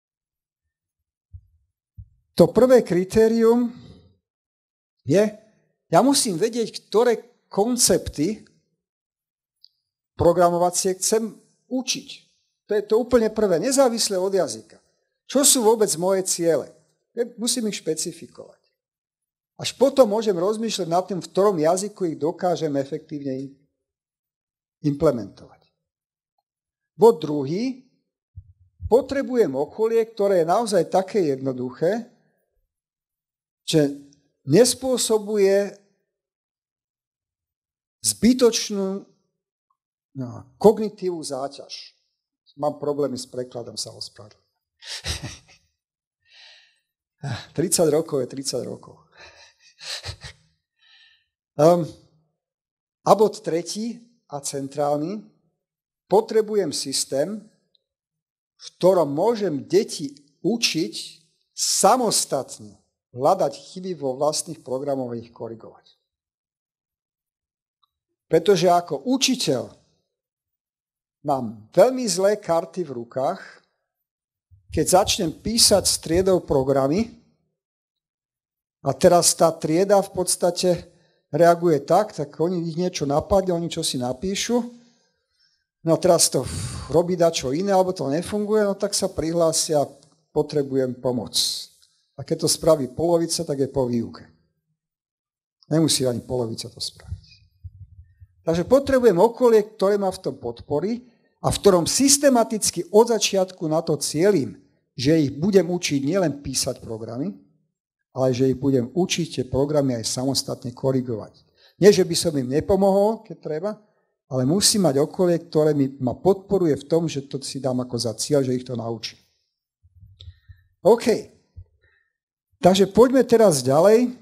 To prvé kritérium je, ja musím vedieť, ktoré koncepty programovacie chcem učiť. To je to úplne prvé, nezávisle od jazyka. Čo sú vôbec moje ciele? Musím ich špecifikovať. Až potom môžem rozmýšľať nad tým, v ktorom jazyku ich dokážem efektívne implementovať. Bod druhý, potrebujem okolie, ktoré je naozaj také jednoduché, že nespôsobuje zbytočnú no, kognitívnu záťaž. Mám problémy s prekladom, sa ospravedlňujem. tridsať rokov je tridsať rokov. um, a bod tretí a centrálny, potrebujem systém, v ktorom môžem deti učiť samostatne hľadať chyby vo vlastných programoch a ich korigovať. Pretože ako učiteľ mám veľmi zlé karty v rukách, keď začnem písať s triedou programy a teraz tá trieda v podstate reaguje tak, tak oni ich niečo napadne, oni čo si napíšu, no a teraz to robí dačo iné, alebo to nefunguje, no tak sa prihlásia, potrebujem pomoc. A keď to spraví polovica, tak je po výuke. Nemusí ani polovica to spraviť. Takže potrebujem okolie, ktoré ma v tom podporí a v ktorom systematicky od začiatku na to cieľim, že ich budem učiť nielen písať programy, ale že ich budem učiť tie programy aj samostatne korigovať. Nie, že by som im nepomohol, keď treba, ale musím mať okolie, ktoré mi, ma podporuje v tom, že to si dám ako za cieľ, že ich to naučím. OK. Takže poďme teraz ďalej.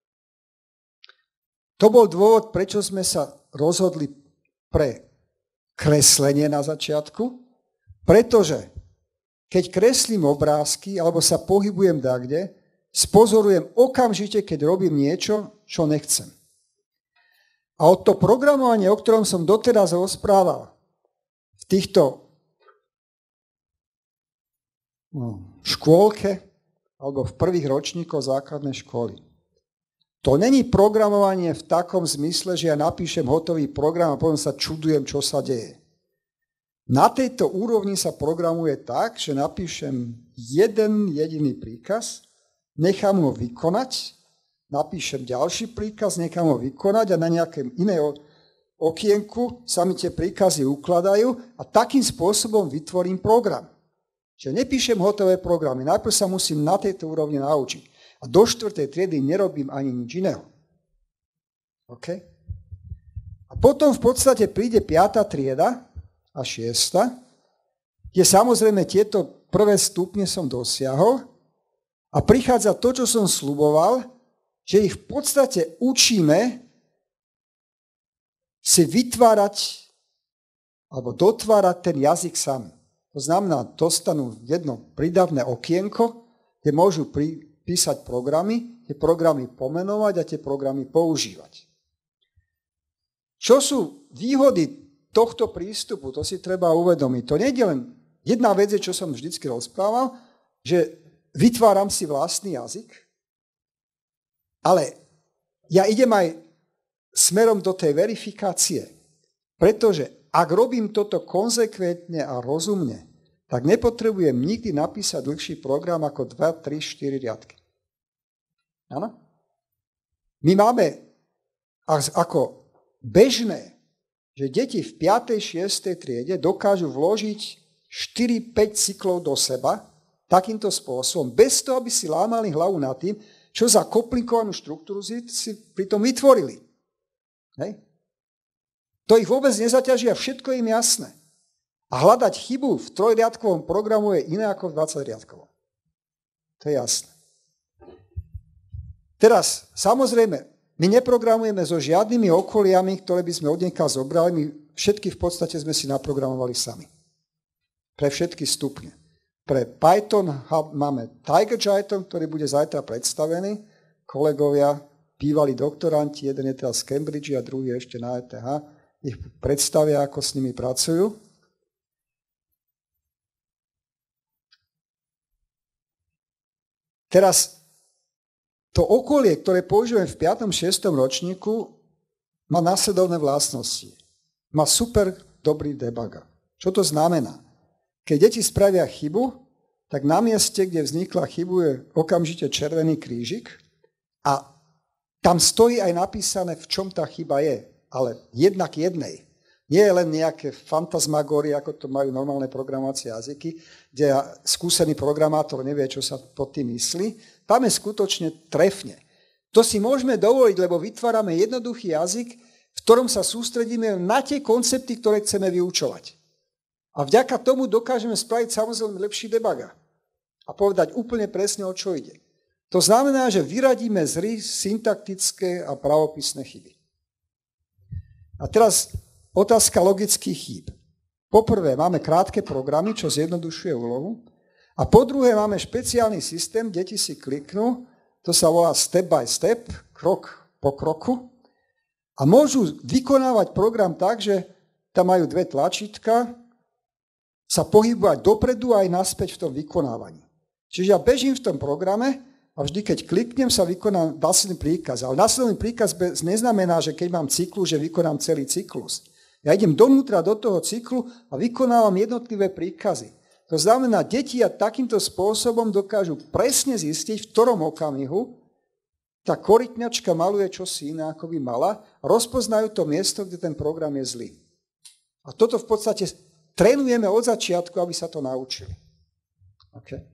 To bol dôvod, prečo sme sa rozhodli pre kreslenie na začiatku, pretože keď kreslím obrázky alebo sa pohybujem dakde, spozorujem okamžite, keď robím niečo, čo nechcem. A od to programovanie, o ktorom som doteraz rozprával v týchto no, škôlke alebo v prvých ročníkoch základnej školy, to není programovanie v takom zmysle, že ja napíšem hotový program a potom sa čudujem, čo sa deje. Na tejto úrovni sa programuje tak, že napíšem jeden jediný príkaz, nechám ho vykonať, napíšem ďalší príkaz, nechám ho vykonať a na nejakém iného okienku sa mi tie príkazy ukladajú a takým spôsobom vytvorím program. Čiže nepíšem hotové programy, najprv sa musím na tejto úrovni naučiť. A do štvrtej triedy nerobím ani nič iného. OK? A potom v podstate príde piata trieda a šiesta, kde samozrejme tieto prvé stupne som dosiahol a prichádza to, čo som sľuboval, že ich v podstate učíme si vytvárať alebo dotvárať ten jazyk sami. To znamená, dostanú jedno prídavné okienko, kde môžu pri písať programy, tie programy pomenovať a tie programy používať. Čo sú výhody tohto prístupu, to si treba uvedomiť. To nie je len jedna vec, čo som vždycky rozprával, že vytváram si vlastný jazyk, ale ja idem aj smerom do tej verifikácie, pretože ak robím toto konzekventne a rozumne, tak nepotrebujem nikdy napísať dlhší program ako dva, tri, štyri riadky. Áno? My máme ako bežné, že deti v piatej šiestej triede dokážu vložiť štyri päť cyklov do seba takýmto spôsobom, bez toho, aby si lámali hlavu nad tým, čo za komplikovanú štruktúru si pritom vytvorili. Hej? To ich vôbec nezaťaží a všetko im jasné. A hľadať chybu v trojriadkovom programu je iné ako v dvadsaťriadkovom. To je jasné. Teraz, samozrejme, my neprogramujeme so žiadnymi okoliami, ktoré by sme od niekiaľ zobrali, my všetky v podstate sme si naprogramovali sami. Pre všetky stupne. Pre Python máme TigerJython, ktorý bude zajtra predstavený. Kolegovia, bývalí doktoranti, jeden je teraz z Cambridge a druhý je ešte na é té há, ich predstavia, ako s nimi pracujú. Teraz to okolie, ktoré používam v piatom šiestom ročníku, má následovné vlastnosti. Má super dobrý debugger. Čo to znamená? Keď deti spravia chybu, tak na mieste, kde vznikla chybu, je okamžite červený krížik a tam stojí aj napísané, v čom tá chyba je. Ale jednak jednej. Nie je len nejaké fantasmagórie, ako to majú normálne programovacie jazyky, kde skúsený programátor nevie, čo sa pod tým myslí. Tam je skutočne trefne. To si môžeme dovoliť, lebo vytvárame jednoduchý jazyk, v ktorom sa sústredíme na tie koncepty, ktoré chceme vyučovať. A vďaka tomu dokážeme spraviť samozrejme lepší debugger. A povedať úplne presne, o čo ide. To znamená, že vyradíme z hry syntaktické a pravopisné chyby. A teraz otázka logických chýb. Poprvé, máme krátke programy, čo zjednodušuje úlohu. A po druhé máme špeciálny systém, deti si kliknú, to sa volá step by step, krok po kroku, a môžu vykonávať program tak, že tam majú dve tlačítka, sa pohybovať dopredu aj naspäť v tom vykonávaní. Čiže ja bežím v tom programe a vždy, keď kliknem, sa vykonám následný príkaz. Ale následný príkaz neznamená, že keď mám cyklus, že vykonám celý cyklus. Ja idem donútra do toho cyklu a vykonávam jednotlivé príkazy. To znamená, deti takýmto spôsobom dokážu presne zistiť, v ktorom okamihu tá korytňačka maluje čosi iné, ako by mala, a rozpoznajú to miesto, kde ten program je zlý. A toto v podstate trénujeme od začiatku, aby sa to naučili. Okay.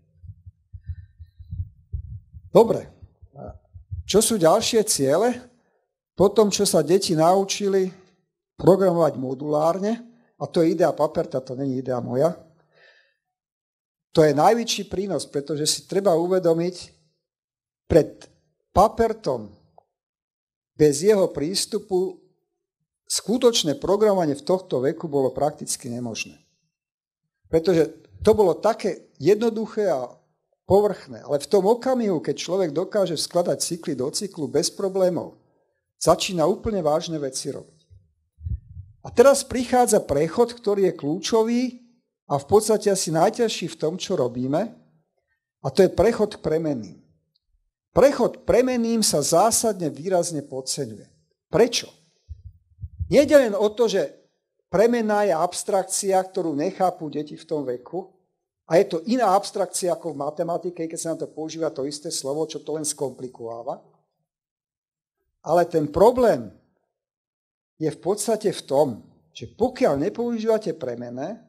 Dobre. Čo sú ďalšie ciele? Po tom, čo sa deti naučili programovať modulárne, a to je idea Paperta, to nie je idea moja, to je najväčší prínos, pretože si treba uvedomiť, pred Papertom bez jeho prístupu skutočné programovanie v tohto veku bolo prakticky nemožné. Pretože to bolo také jednoduché a povrchné, ale v tom okamihu, keď človek dokáže skladať cykly do cyklu bez problémov, začína úplne vážne veci robiť. A teraz prichádza prechod, ktorý je kľúčový a v podstate asi najťažší v tom, čo robíme, a to je prechod k premenným. Prechod premenným sa zásadne výrazne podceňuje. Prečo? Nejde len o to, že premena je abstrakcia, ktorú nechápu deti v tom veku, a je to iná abstrakcia ako v matematike, keď sa na to používa to isté slovo, čo to len skomplikováva. Ale ten problém je v podstate v tom, že pokiaľ nepoužívate premenné,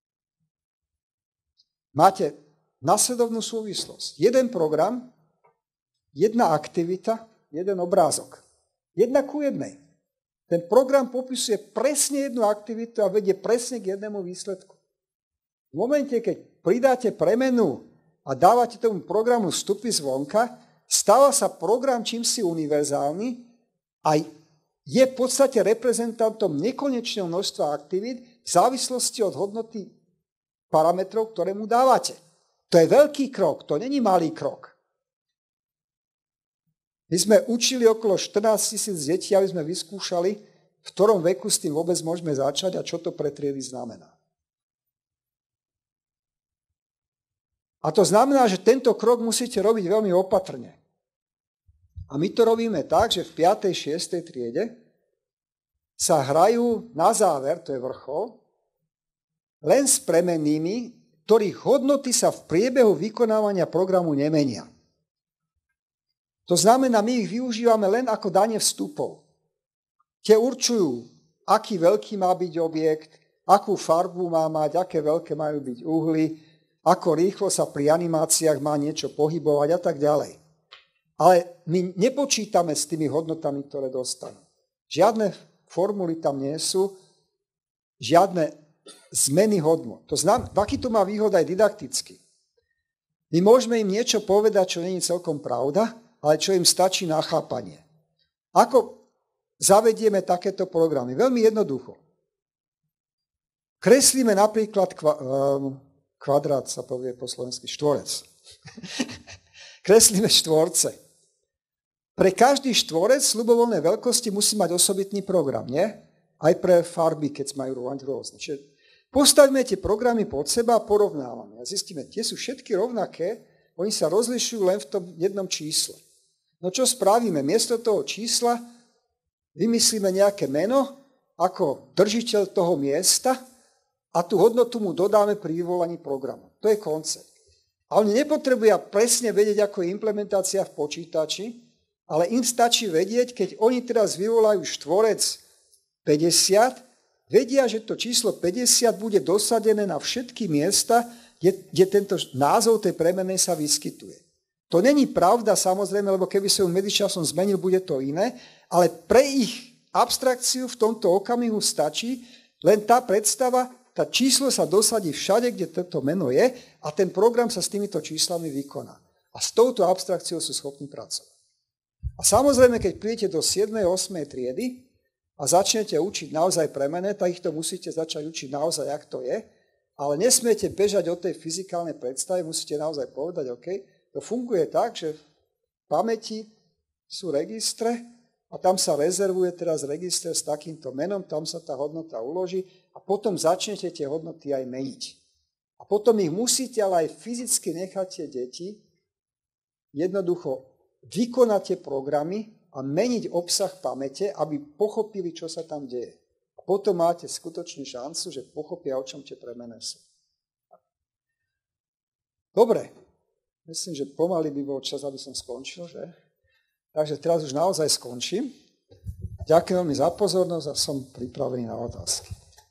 máte nasledovnú súvislosť. Jeden program, jedna aktivita, jeden obrázok. Jedna ku jednej. Ten program popisuje presne jednu aktivitu a vedie presne k jednému výsledku. V momente, keď pridáte premenu a dávate tomu programu vstupy zvonka, stáva sa program čímsi univerzálny a je v podstate reprezentantom nekonečného množstva aktivít v závislosti od hodnoty parametrov, ktoré mu dávate. To je veľký krok, to není malý krok. My sme učili okolo štrnásť tisíc detí, aby sme vyskúšali, v ktorom veku s tým vôbec môžeme začať a čo to pre triedy znamená. A to znamená, že tento krok musíte robiť veľmi opatrne. A my to robíme tak, že v piatej šiestej triede sa hrajú na záver, to je vrchol, len s premennými, ktorých hodnoty sa v priebehu vykonávania programu nemenia. To znamená, my ich využívame len ako dane vstupov. Tie určujú, aký veľký má byť objekt, akú farbu má mať, aké veľké majú byť uhly, ako rýchlo sa pri animáciách má niečo pohybovať a tak ďalej. Ale my nepočítame s tými hodnotami, ktoré dostanú. Žiadne formuly tam nie sú, žiadne zmeny hodnot. To znamená, aký to má výhoda aj didakticky. My môžeme im niečo povedať, čo nie je celkom pravda, ale čo im stačí na chápanie. Ako zavedieme takéto programy? Veľmi jednoducho. Kreslíme napríklad kva, kvadrát, sa povie po slovensky, štvorec. Kreslíme štvorce. Pre každý štvorec ľubovoľnej veľkosti musí mať osobitný program, nie? Aj pre farby, keď majú rôzne. Čiže postavíme tie programy pod seba a porovnávame. A zistíme, tie sú všetky rovnaké, oni sa rozlišujú len v tom jednom čísle. No čo spravíme? Miesto toho čísla vymyslíme nejaké meno ako držiteľ toho miesta a tú hodnotu mu dodáme pri vyvolaní programu. To je koncept. A oni nepotrebujú presne vedieť, ako je implementácia v počítači, ale im stačí vedieť, keď oni teraz vyvolajú štvorec päťdesiat, vedia, že to číslo päťdesiat bude dosadené na všetky miesta, kde, kde tento názov tej premennej sa vyskytuje. To není pravda, samozrejme, lebo keby sa ju medzičasom zmenil, bude to iné, ale pre ich abstrakciu v tomto okamihu stačí len tá predstava, tá číslo sa dosadí všade, kde toto meno je a ten program sa s týmito číslami vykoná. A s touto abstrakciou sú schopní pracovať. A samozrejme, keď prídete do siedmej ôsmej triedy a začnete učiť naozaj premenné, tak ich to musíte začať učiť naozaj, jak to je. Ale nesmiete bežať od tej fyzikálnej predstavy, musíte naozaj povedať, OK, to funguje tak, že v pamäti sú registre a tam sa rezervuje teraz register s takýmto menom, tam sa tá hodnota uloží a potom začnete tie hodnoty aj meniť. A potom ich musíte ale aj fyzicky nechať tie deti jednoducho vykonať tie programy a meniť obsah pamäte, aby pochopili, čo sa tam deje. A potom máte skutočne šancu, že pochopia, o čom tie premene sú. Dobre, myslím, že pomaly by bol čas, aby som skončil, že? Takže teraz už naozaj skončím. Ďakujem veľmi za pozornosť a som pripravený na otázky.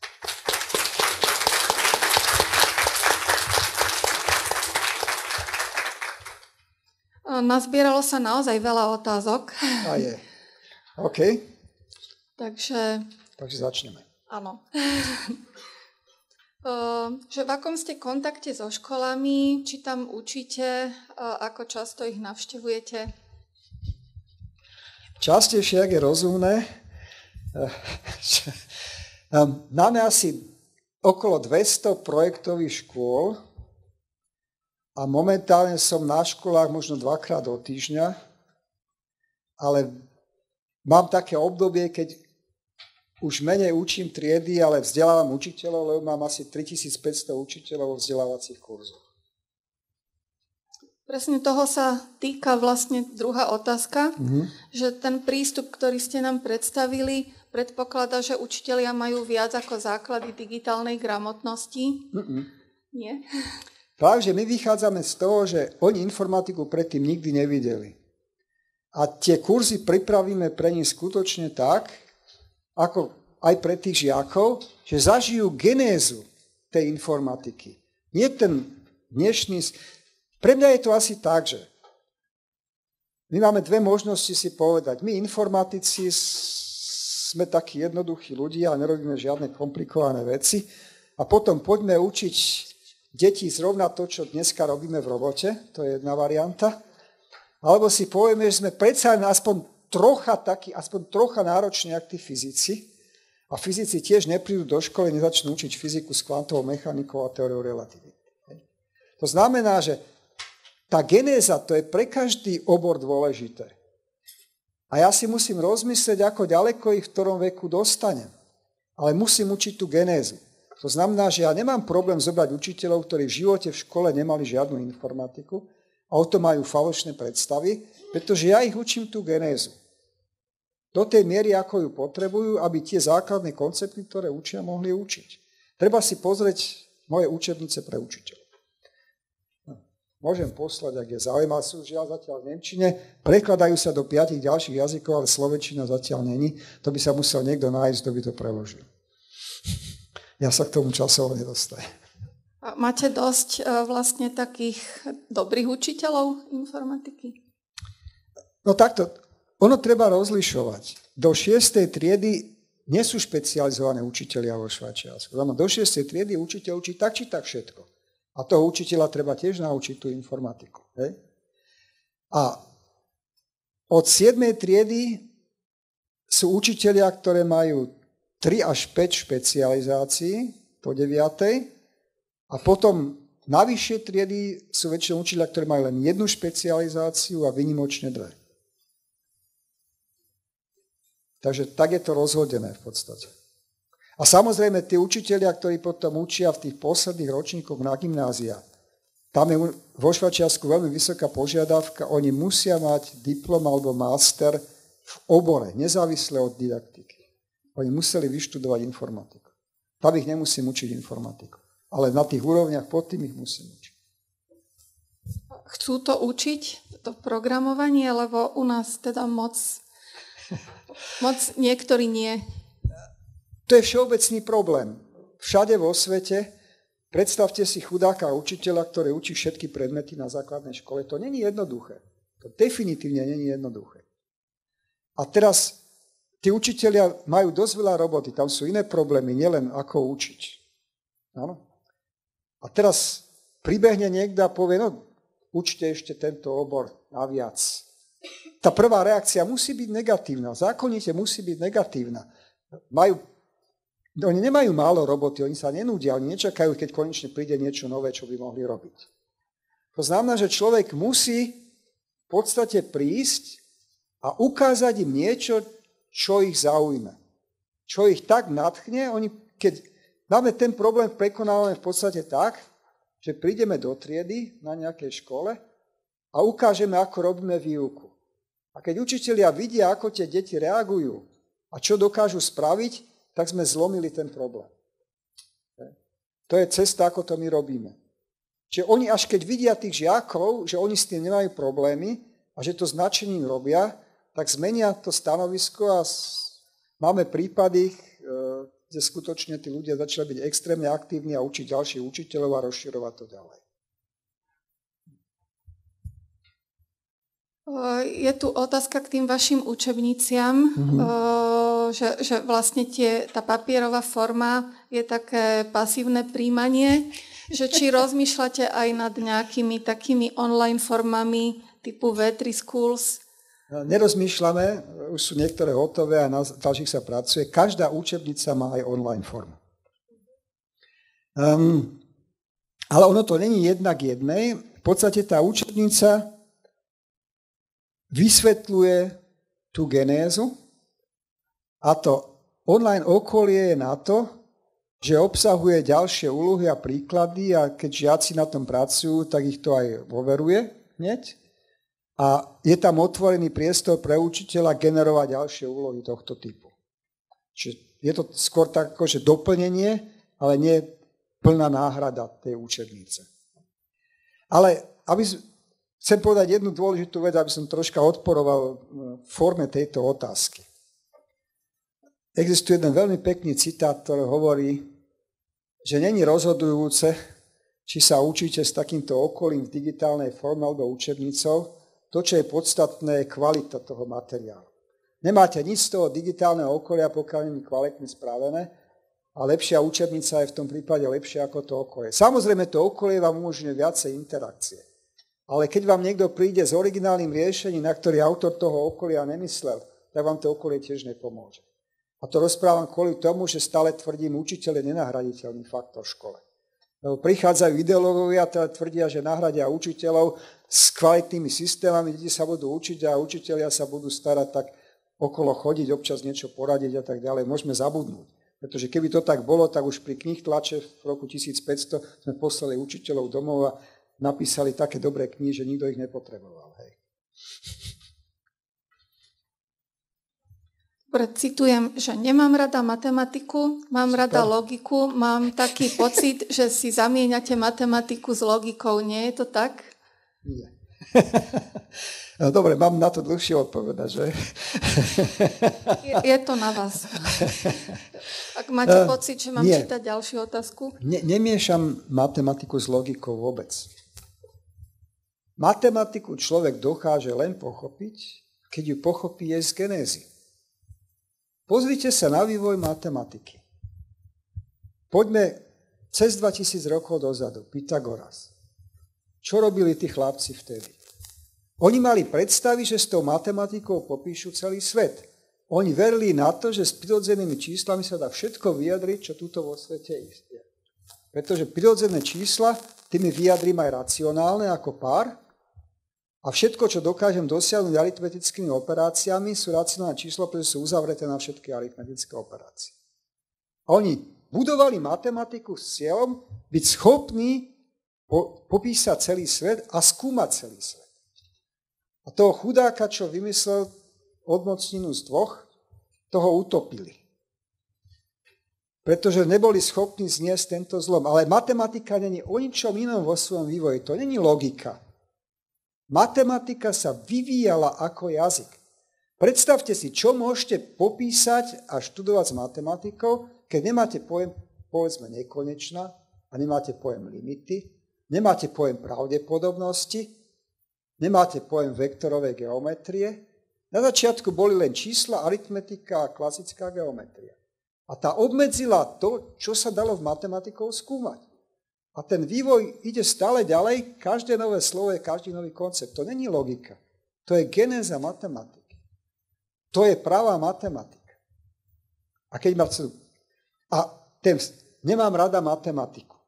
Nazbieralo sa naozaj veľa otázok. A je. OK. Takže... Takže začneme. Áno. Že v akom ste kontakte so školami, či tam učíte, ako často ich navštevujete? Častejšie, ak je rozumné. Máme asi okolo dvesto projektových škôl, a momentálne som na školách možno dvakrát do týždňa, ale mám také obdobie, keď už menej učím triedy, ale vzdelávam učiteľov, lebo mám asi tritisícpäťsto učiteľov vo vzdelávacích kurzoch. Presne toho sa týka vlastne druhá otázka, mm-hmm. že ten prístup, ktorý ste nám predstavili, predpokladá, že učitelia majú viac ako základy digitálnej gramotnosti. Mm-mm. Nie? Takže my vychádzame z toho, že oni informatiku predtým nikdy nevideli. A tie kurzy pripravíme pre nich skutočne tak, ako aj pre tých žiakov, že zažijú genézu tej informatiky. Nie ten dnešný... Pre mňa je to asi tak, že my máme dve možnosti si povedať. My informatici sme takí jednoduchí ľudia a nerobíme žiadne komplikované veci. A potom poďme učiť deti zrovna to, čo dneska robíme v robote, to je jedna varianta. Alebo si povieme, že sme predsa aspoň trocha takí, aspoň trocha nároční, ako tí fyzici. A fyzici tiež neprídu do školy, nezačnú učiť fyziku s kvantovou mechanikou a teóriou relativity. To znamená, že tá genéza, to je pre každý obor dôležité. A ja si musím rozmyslieť, ako ďaleko ich v ktorom veku dostanem. Ale musím učiť tú genézu. To znamená, že ja nemám problém zobrať učiteľov, ktorí v živote v škole nemali žiadnu informatiku a o tom majú falošné predstavy, pretože ja ich učím tú genézu. Do tej miery, ako ju potrebujú, aby tie základné koncepty, ktoré učia, mohli učiť. Treba si pozrieť moje učebnice pre učiteľov. Môžem poslať, ak je zaujímavé, sú žiaľ zatiaľ v nemčine, prekladajú sa do piatich ďalších jazykov, ale slovenčina zatiaľ není. To by sa musel niekto nájsť, kto by to preložil. Ja sa k tomu časovo nedostajem. A máte dosť vlastne takých dobrých učiteľov informatiky? No takto, ono treba rozlišovať. Do šiestej triedy nie sú špecializované učitelia vo Švajčiarsku. Do šiestej triedy učiteľ učí tak či tak všetko. A toho učiteľa treba tiež naučiť tú informatiku. Hej? A od siedmej triedy sú učitelia, ktoré majú tri až päť špecializácií po deviatej a potom na vyššie triedy sú väčšinou učitelia, ktorí majú len jednu špecializáciu a výnimočne dve. Takže tak je to rozhodené v podstate. A samozrejme, tí učitelia, ktorí potom učia v tých posledných ročníkoch na gymnázia, tam je vo Švajčiarsku veľmi vysoká požiadavka, oni musia mať diplom alebo master v obore, nezávisle od didaktiky. Oni museli vyštudovať informatiku. Tam ich nemusím učiť informatiku. Ale na tých úrovniach pod tým ich musím učiť. Chcú to učiť, to programovanie, lebo u nás teda moc, moc niektorí nie. To je všeobecný problém. Všade vo svete, predstavte si chudáka učiteľa, ktorý učí všetky predmety na základnej škole. To není jednoduché. To definitívne není jednoduché. A teraz tí učitelia majú dosť veľa roboty, tam sú iné problémy, nielen ako učiť. Áno? A teraz pribehne niekto a povie, no učte ešte tento obor naviac. Tá prvá reakcia musí byť negatívna, zákonite musí byť negatívna. Majú Oni nemajú málo roboty, oni sa nenúdia, oni nečakajú, keď konečne príde niečo nové, čo by mohli robiť. To znamená, že človek musí v podstate prísť a ukázať im niečo, čo ich zaujme. Čo ich tak nadchne, oni, keď máme ten problém, prekonávame v podstate tak, že prídeme do triedy na nejakej škole a ukážeme, ako robíme výuku. A keď učitelia vidia, ako tie deti reagujú a čo dokážu spraviť, tak sme zlomili ten problém. To je cesta, ako to my robíme. Čiže oni, až keď vidia tých žiakov, že oni s tým nemajú problémy a že to značením robia, tak zmenia to stanovisko a máme prípady, kde skutočne tí ľudia začali byť extrémne aktívni a učiť ďalších učiteľov a rozširovať to ďalej. Je tu otázka k tým vašim učebniciam, mm-hmm. že, že vlastne tie, tá papierová forma je také pasívne príjmanie, že či rozmýšľate aj nad nejakými takými online formami typu vé tri Schools? Nerozmýšľame, už sú niektoré hotové a na ďalších sa pracuje. Každá učebnica má aj online formu. Um, ale ono to není jednak jednej. V podstate tá učebnica vysvetľuje tú genézu a to online okolie je na to, že obsahuje ďalšie úlohy a príklady a keď žiaci na tom pracujú, tak ich to aj overuje hneď. A je tam otvorený priestor pre učiteľa generovať ďalšie úlohy tohto typu. Čiže je to skôr tak akože doplnenie, ale nie plná náhrada tej učebnice. Ale aby chcem povedať jednu dôležitú vec, aby som troška odporoval v forme tejto otázky. Existuje jeden veľmi pekný citát, ktorý hovorí, že není rozhodujúce, či sa učíte s takýmto okolím v digitálnej forme alebo učebnicou. To, čo je podstatné, je kvalita toho materiálu. Nemáte nič z toho digitálneho okolia, pokiaľ nie je kvalitne spravené, a lepšia učebnica je v tom prípade lepšia ako to okolie. Samozrejme, to okolie vám umožňuje viacej interakcie. Ale keď vám niekto príde s originálnym riešením, na ktorý autor toho okolia nemyslel, tak vám to okolie tiež nepomôže. A to rozprávam kvôli tomu, že stále tvrdím, učiteľ je nenahraditeľný faktor v škole. Lebo prichádzajú ideológovia, ktoré tvrdia, že nahradia učiteľov s kvalitnými systémami, deti sa budú učiť a učitelia sa budú starať tak okolo chodiť, občas niečo poradiť a tak ďalej. Môžeme zabudnúť. Pretože keby to tak bolo, tak už pri knih tlače v roku tisícpäťsto sme poslali učiteľov domov a napísali také dobré knihy, že nikto ich nepotreboval. Hej. Dobre, citujem, že nemám rada matematiku, mám Super. rada logiku, mám taký pocit, že si zamieňate matematiku s logikou. Nie je to tak? Nie. No, dobre, mám na to dlhšie odpovedať, že? Je, je to na vás. Ak máte pocit, že mám Nie. čítať ďalšiu otázku? Ne, nemiešam matematiku s logikou vôbec. Matematiku človek dokáže len pochopiť, keď ju pochopí jej z genézy. Pozrite sa na vývoj matematiky. Poďme cez dvetisíc rokov dozadu, Pythagoras. Čo robili tí chlapci vtedy? Oni mali predstavy, že s tou matematikou popíšu celý svet. Oni verili na to, že s prirodzenými číslami sa dá všetko vyjadriť, čo tuto vo svete je. Pretože prirodzené čísla, tými vyjadrím aj racionálne ako pár, a všetko, čo dokážem dosiahnuť aritmetickými operáciami, sú racionálne čísla, pretože sú uzavreté na všetky aritmetické operácie. A oni budovali matematiku s cieľom byť schopní po, popísať celý svet a skúmať celý svet. A toho chudáka, čo vymyslel odmocninu z dvoch, toho utopili. Pretože neboli schopní zniesť tento zlom. Ale matematika není o ničom inom vo svojom vývoji. To není logika. Matematika sa vyvíjala ako jazyk. Predstavte si, čo môžete popísať a študovať s matematikou, keď nemáte pojem, povedzme, nekonečná a nemáte pojem limity, nemáte pojem pravdepodobnosti, nemáte pojem vektorovej geometrie. Na začiatku boli len čísla, aritmetika a klasická geometria. A tá obmedzila to, čo sa dalo v matematikou skúmať. A ten vývoj ide stále ďalej, každé nové slovo je každý nový koncept. To není logika. To je genéza matematiky. To je pravá matematika. A keď ma chcú A ten, nemám rada matematiku.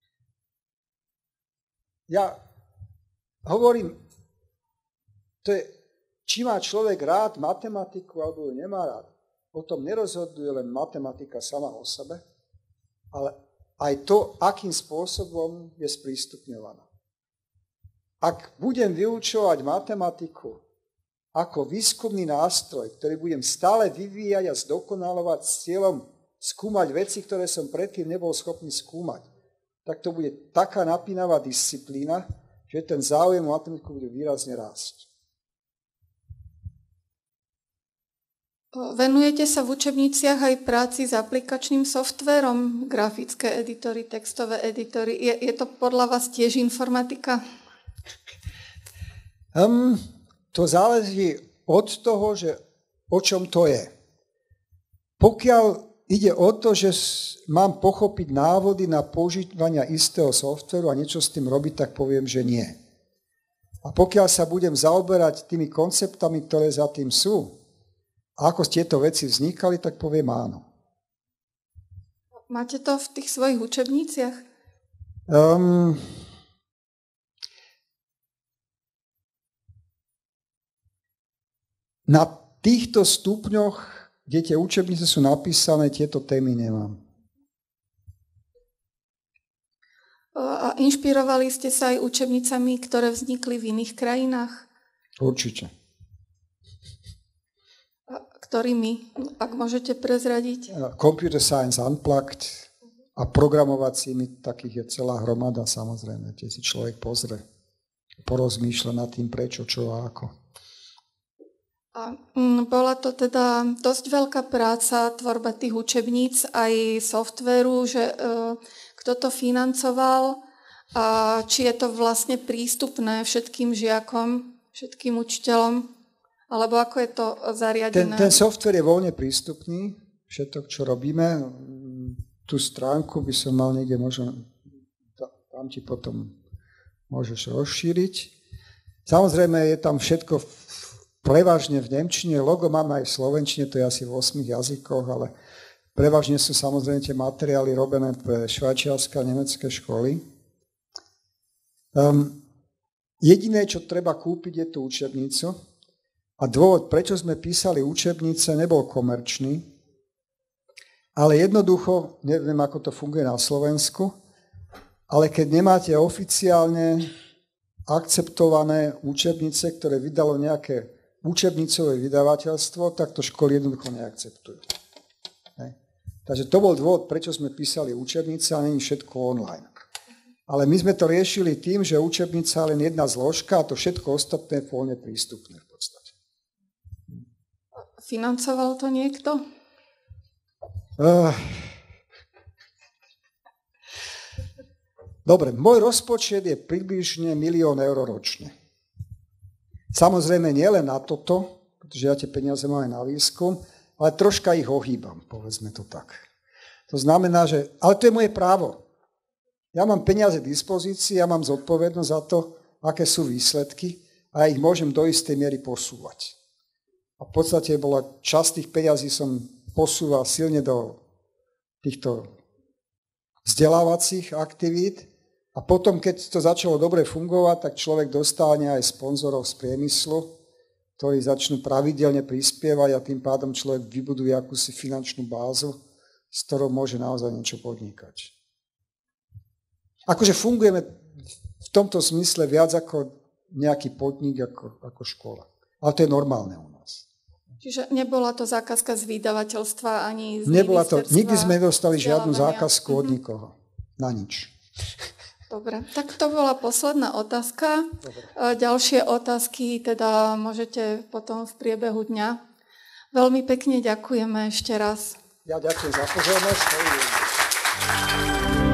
Ja hovorím, to je, či má človek rád matematiku, alebo ju nemá rád. O tom nerozhoduje len matematika sama o sebe, ale aj to, akým spôsobom je sprístupňovaná. Ak budem vyučovať matematiku ako výskumný nástroj, ktorý budem stále vyvíjať a zdokonalovať s cieľom skúmať veci, ktoré som predtým nebol schopný skúmať, tak to bude taká napínavá disciplína, že ten záujem o matematiku bude výrazne rásť. Venujete sa v učebniciach aj práci s aplikačným softvérom, grafické editory, textové editory. Je, je to podľa vás tiež informatika? Um, to záleží od toho, že o čom to je. Pokiaľ ide o to, že mám pochopiť návody na používania istého softvéru a niečo s tým robiť, tak poviem, že nie. A pokiaľ sa budem zaoberať tými konceptami, ktoré za tým sú, a ako tieto veci vznikali, tak poviem áno. Máte to v tých svojich učebniciach? Um, na týchto stupňoch, kde tie učebnice sú napísané, tieto témy nemám. A inšpirovali ste sa aj učebnicami, ktoré vznikli v iných krajinách? Určite. Ktorými, ak môžete prezradiť? Computer Science Unplugged a programovacími, takých je celá hromada, samozrejme, kde si človek pozrie, porozmýšľa nad tým, prečo, čo a ako. A bola to teda dosť veľká práca, tvorba tých učebníc, aj softvéru, že e, kto to financoval a či je to vlastne prístupné všetkým žiakom, všetkým učiteľom? Alebo ako je to zariadené? Ten, ten software je voľne prístupný, všetko, čo robíme. Tú stránku by som mal niekde, možno, tam ti potom môžeš rozšíriť. Samozrejme, je tam všetko prevažne v nemčine, logo máme aj v slovenčine, to je asi v ôsmich jazykoch, ale prevažne sú samozrejme tie materiály robené pre švajčiarske a nemecké školy. Um, jediné, čo treba kúpiť, je tú učebnicu. A dôvod, prečo sme písali učebnice, nebol komerčný, ale jednoducho, neviem, ako to funguje na Slovensku, ale keď nemáte oficiálne akceptované učebnice, ktoré vydalo nejaké učebnicové vydavateľstvo, tak to školy jednoducho neakceptujú. Ne? Takže to bol dôvod, prečo sme písali učebnice a nie všetko online. Ale my sme to riešili tým, že učebnica je len jedna zložka a to všetko ostatné je voľne prístupné v podstate. Financoval to niekto? Uh, Dobre, môj rozpočet je približne milión eur ročne. Samozrejme nie len na toto, pretože ja tie peniaze mám aj na výskum, ale troška ich ohýbam, povedzme to tak. To znamená, že... Ale to je moje právo. Ja mám peniaze k dispozícii, ja mám zodpovednosť za to, aké sú výsledky a ja ich môžem do istej miery posúvať. A v podstate bola časť tých peňazí som posúval silne do týchto vzdelávacích aktivít a potom, keď to začalo dobre fungovať, tak človek dostane aj sponzorov z priemyslu, ktorí začnú pravidelne prispievať a tým pádom človek vybuduje akúsi finančnú bázu, s ktorou môže naozaj niečo podnikať. Akože fungujeme v tomto zmysle viac ako nejaký podnik, ako, ako škola. Ale to je normálne u nás. Čiže nebola to zákazka z vydavateľstva ani z Nebola to, nikdy sme nedostali žiadnu zákazku od mm-hmm. nikoho. Na nič. Dobre, tak to bola posledná otázka. Dobre. Ďalšie otázky teda môžete potom v priebehu dňa. Veľmi pekne ďakujeme ešte raz. Ja ďakujem za pozornosť.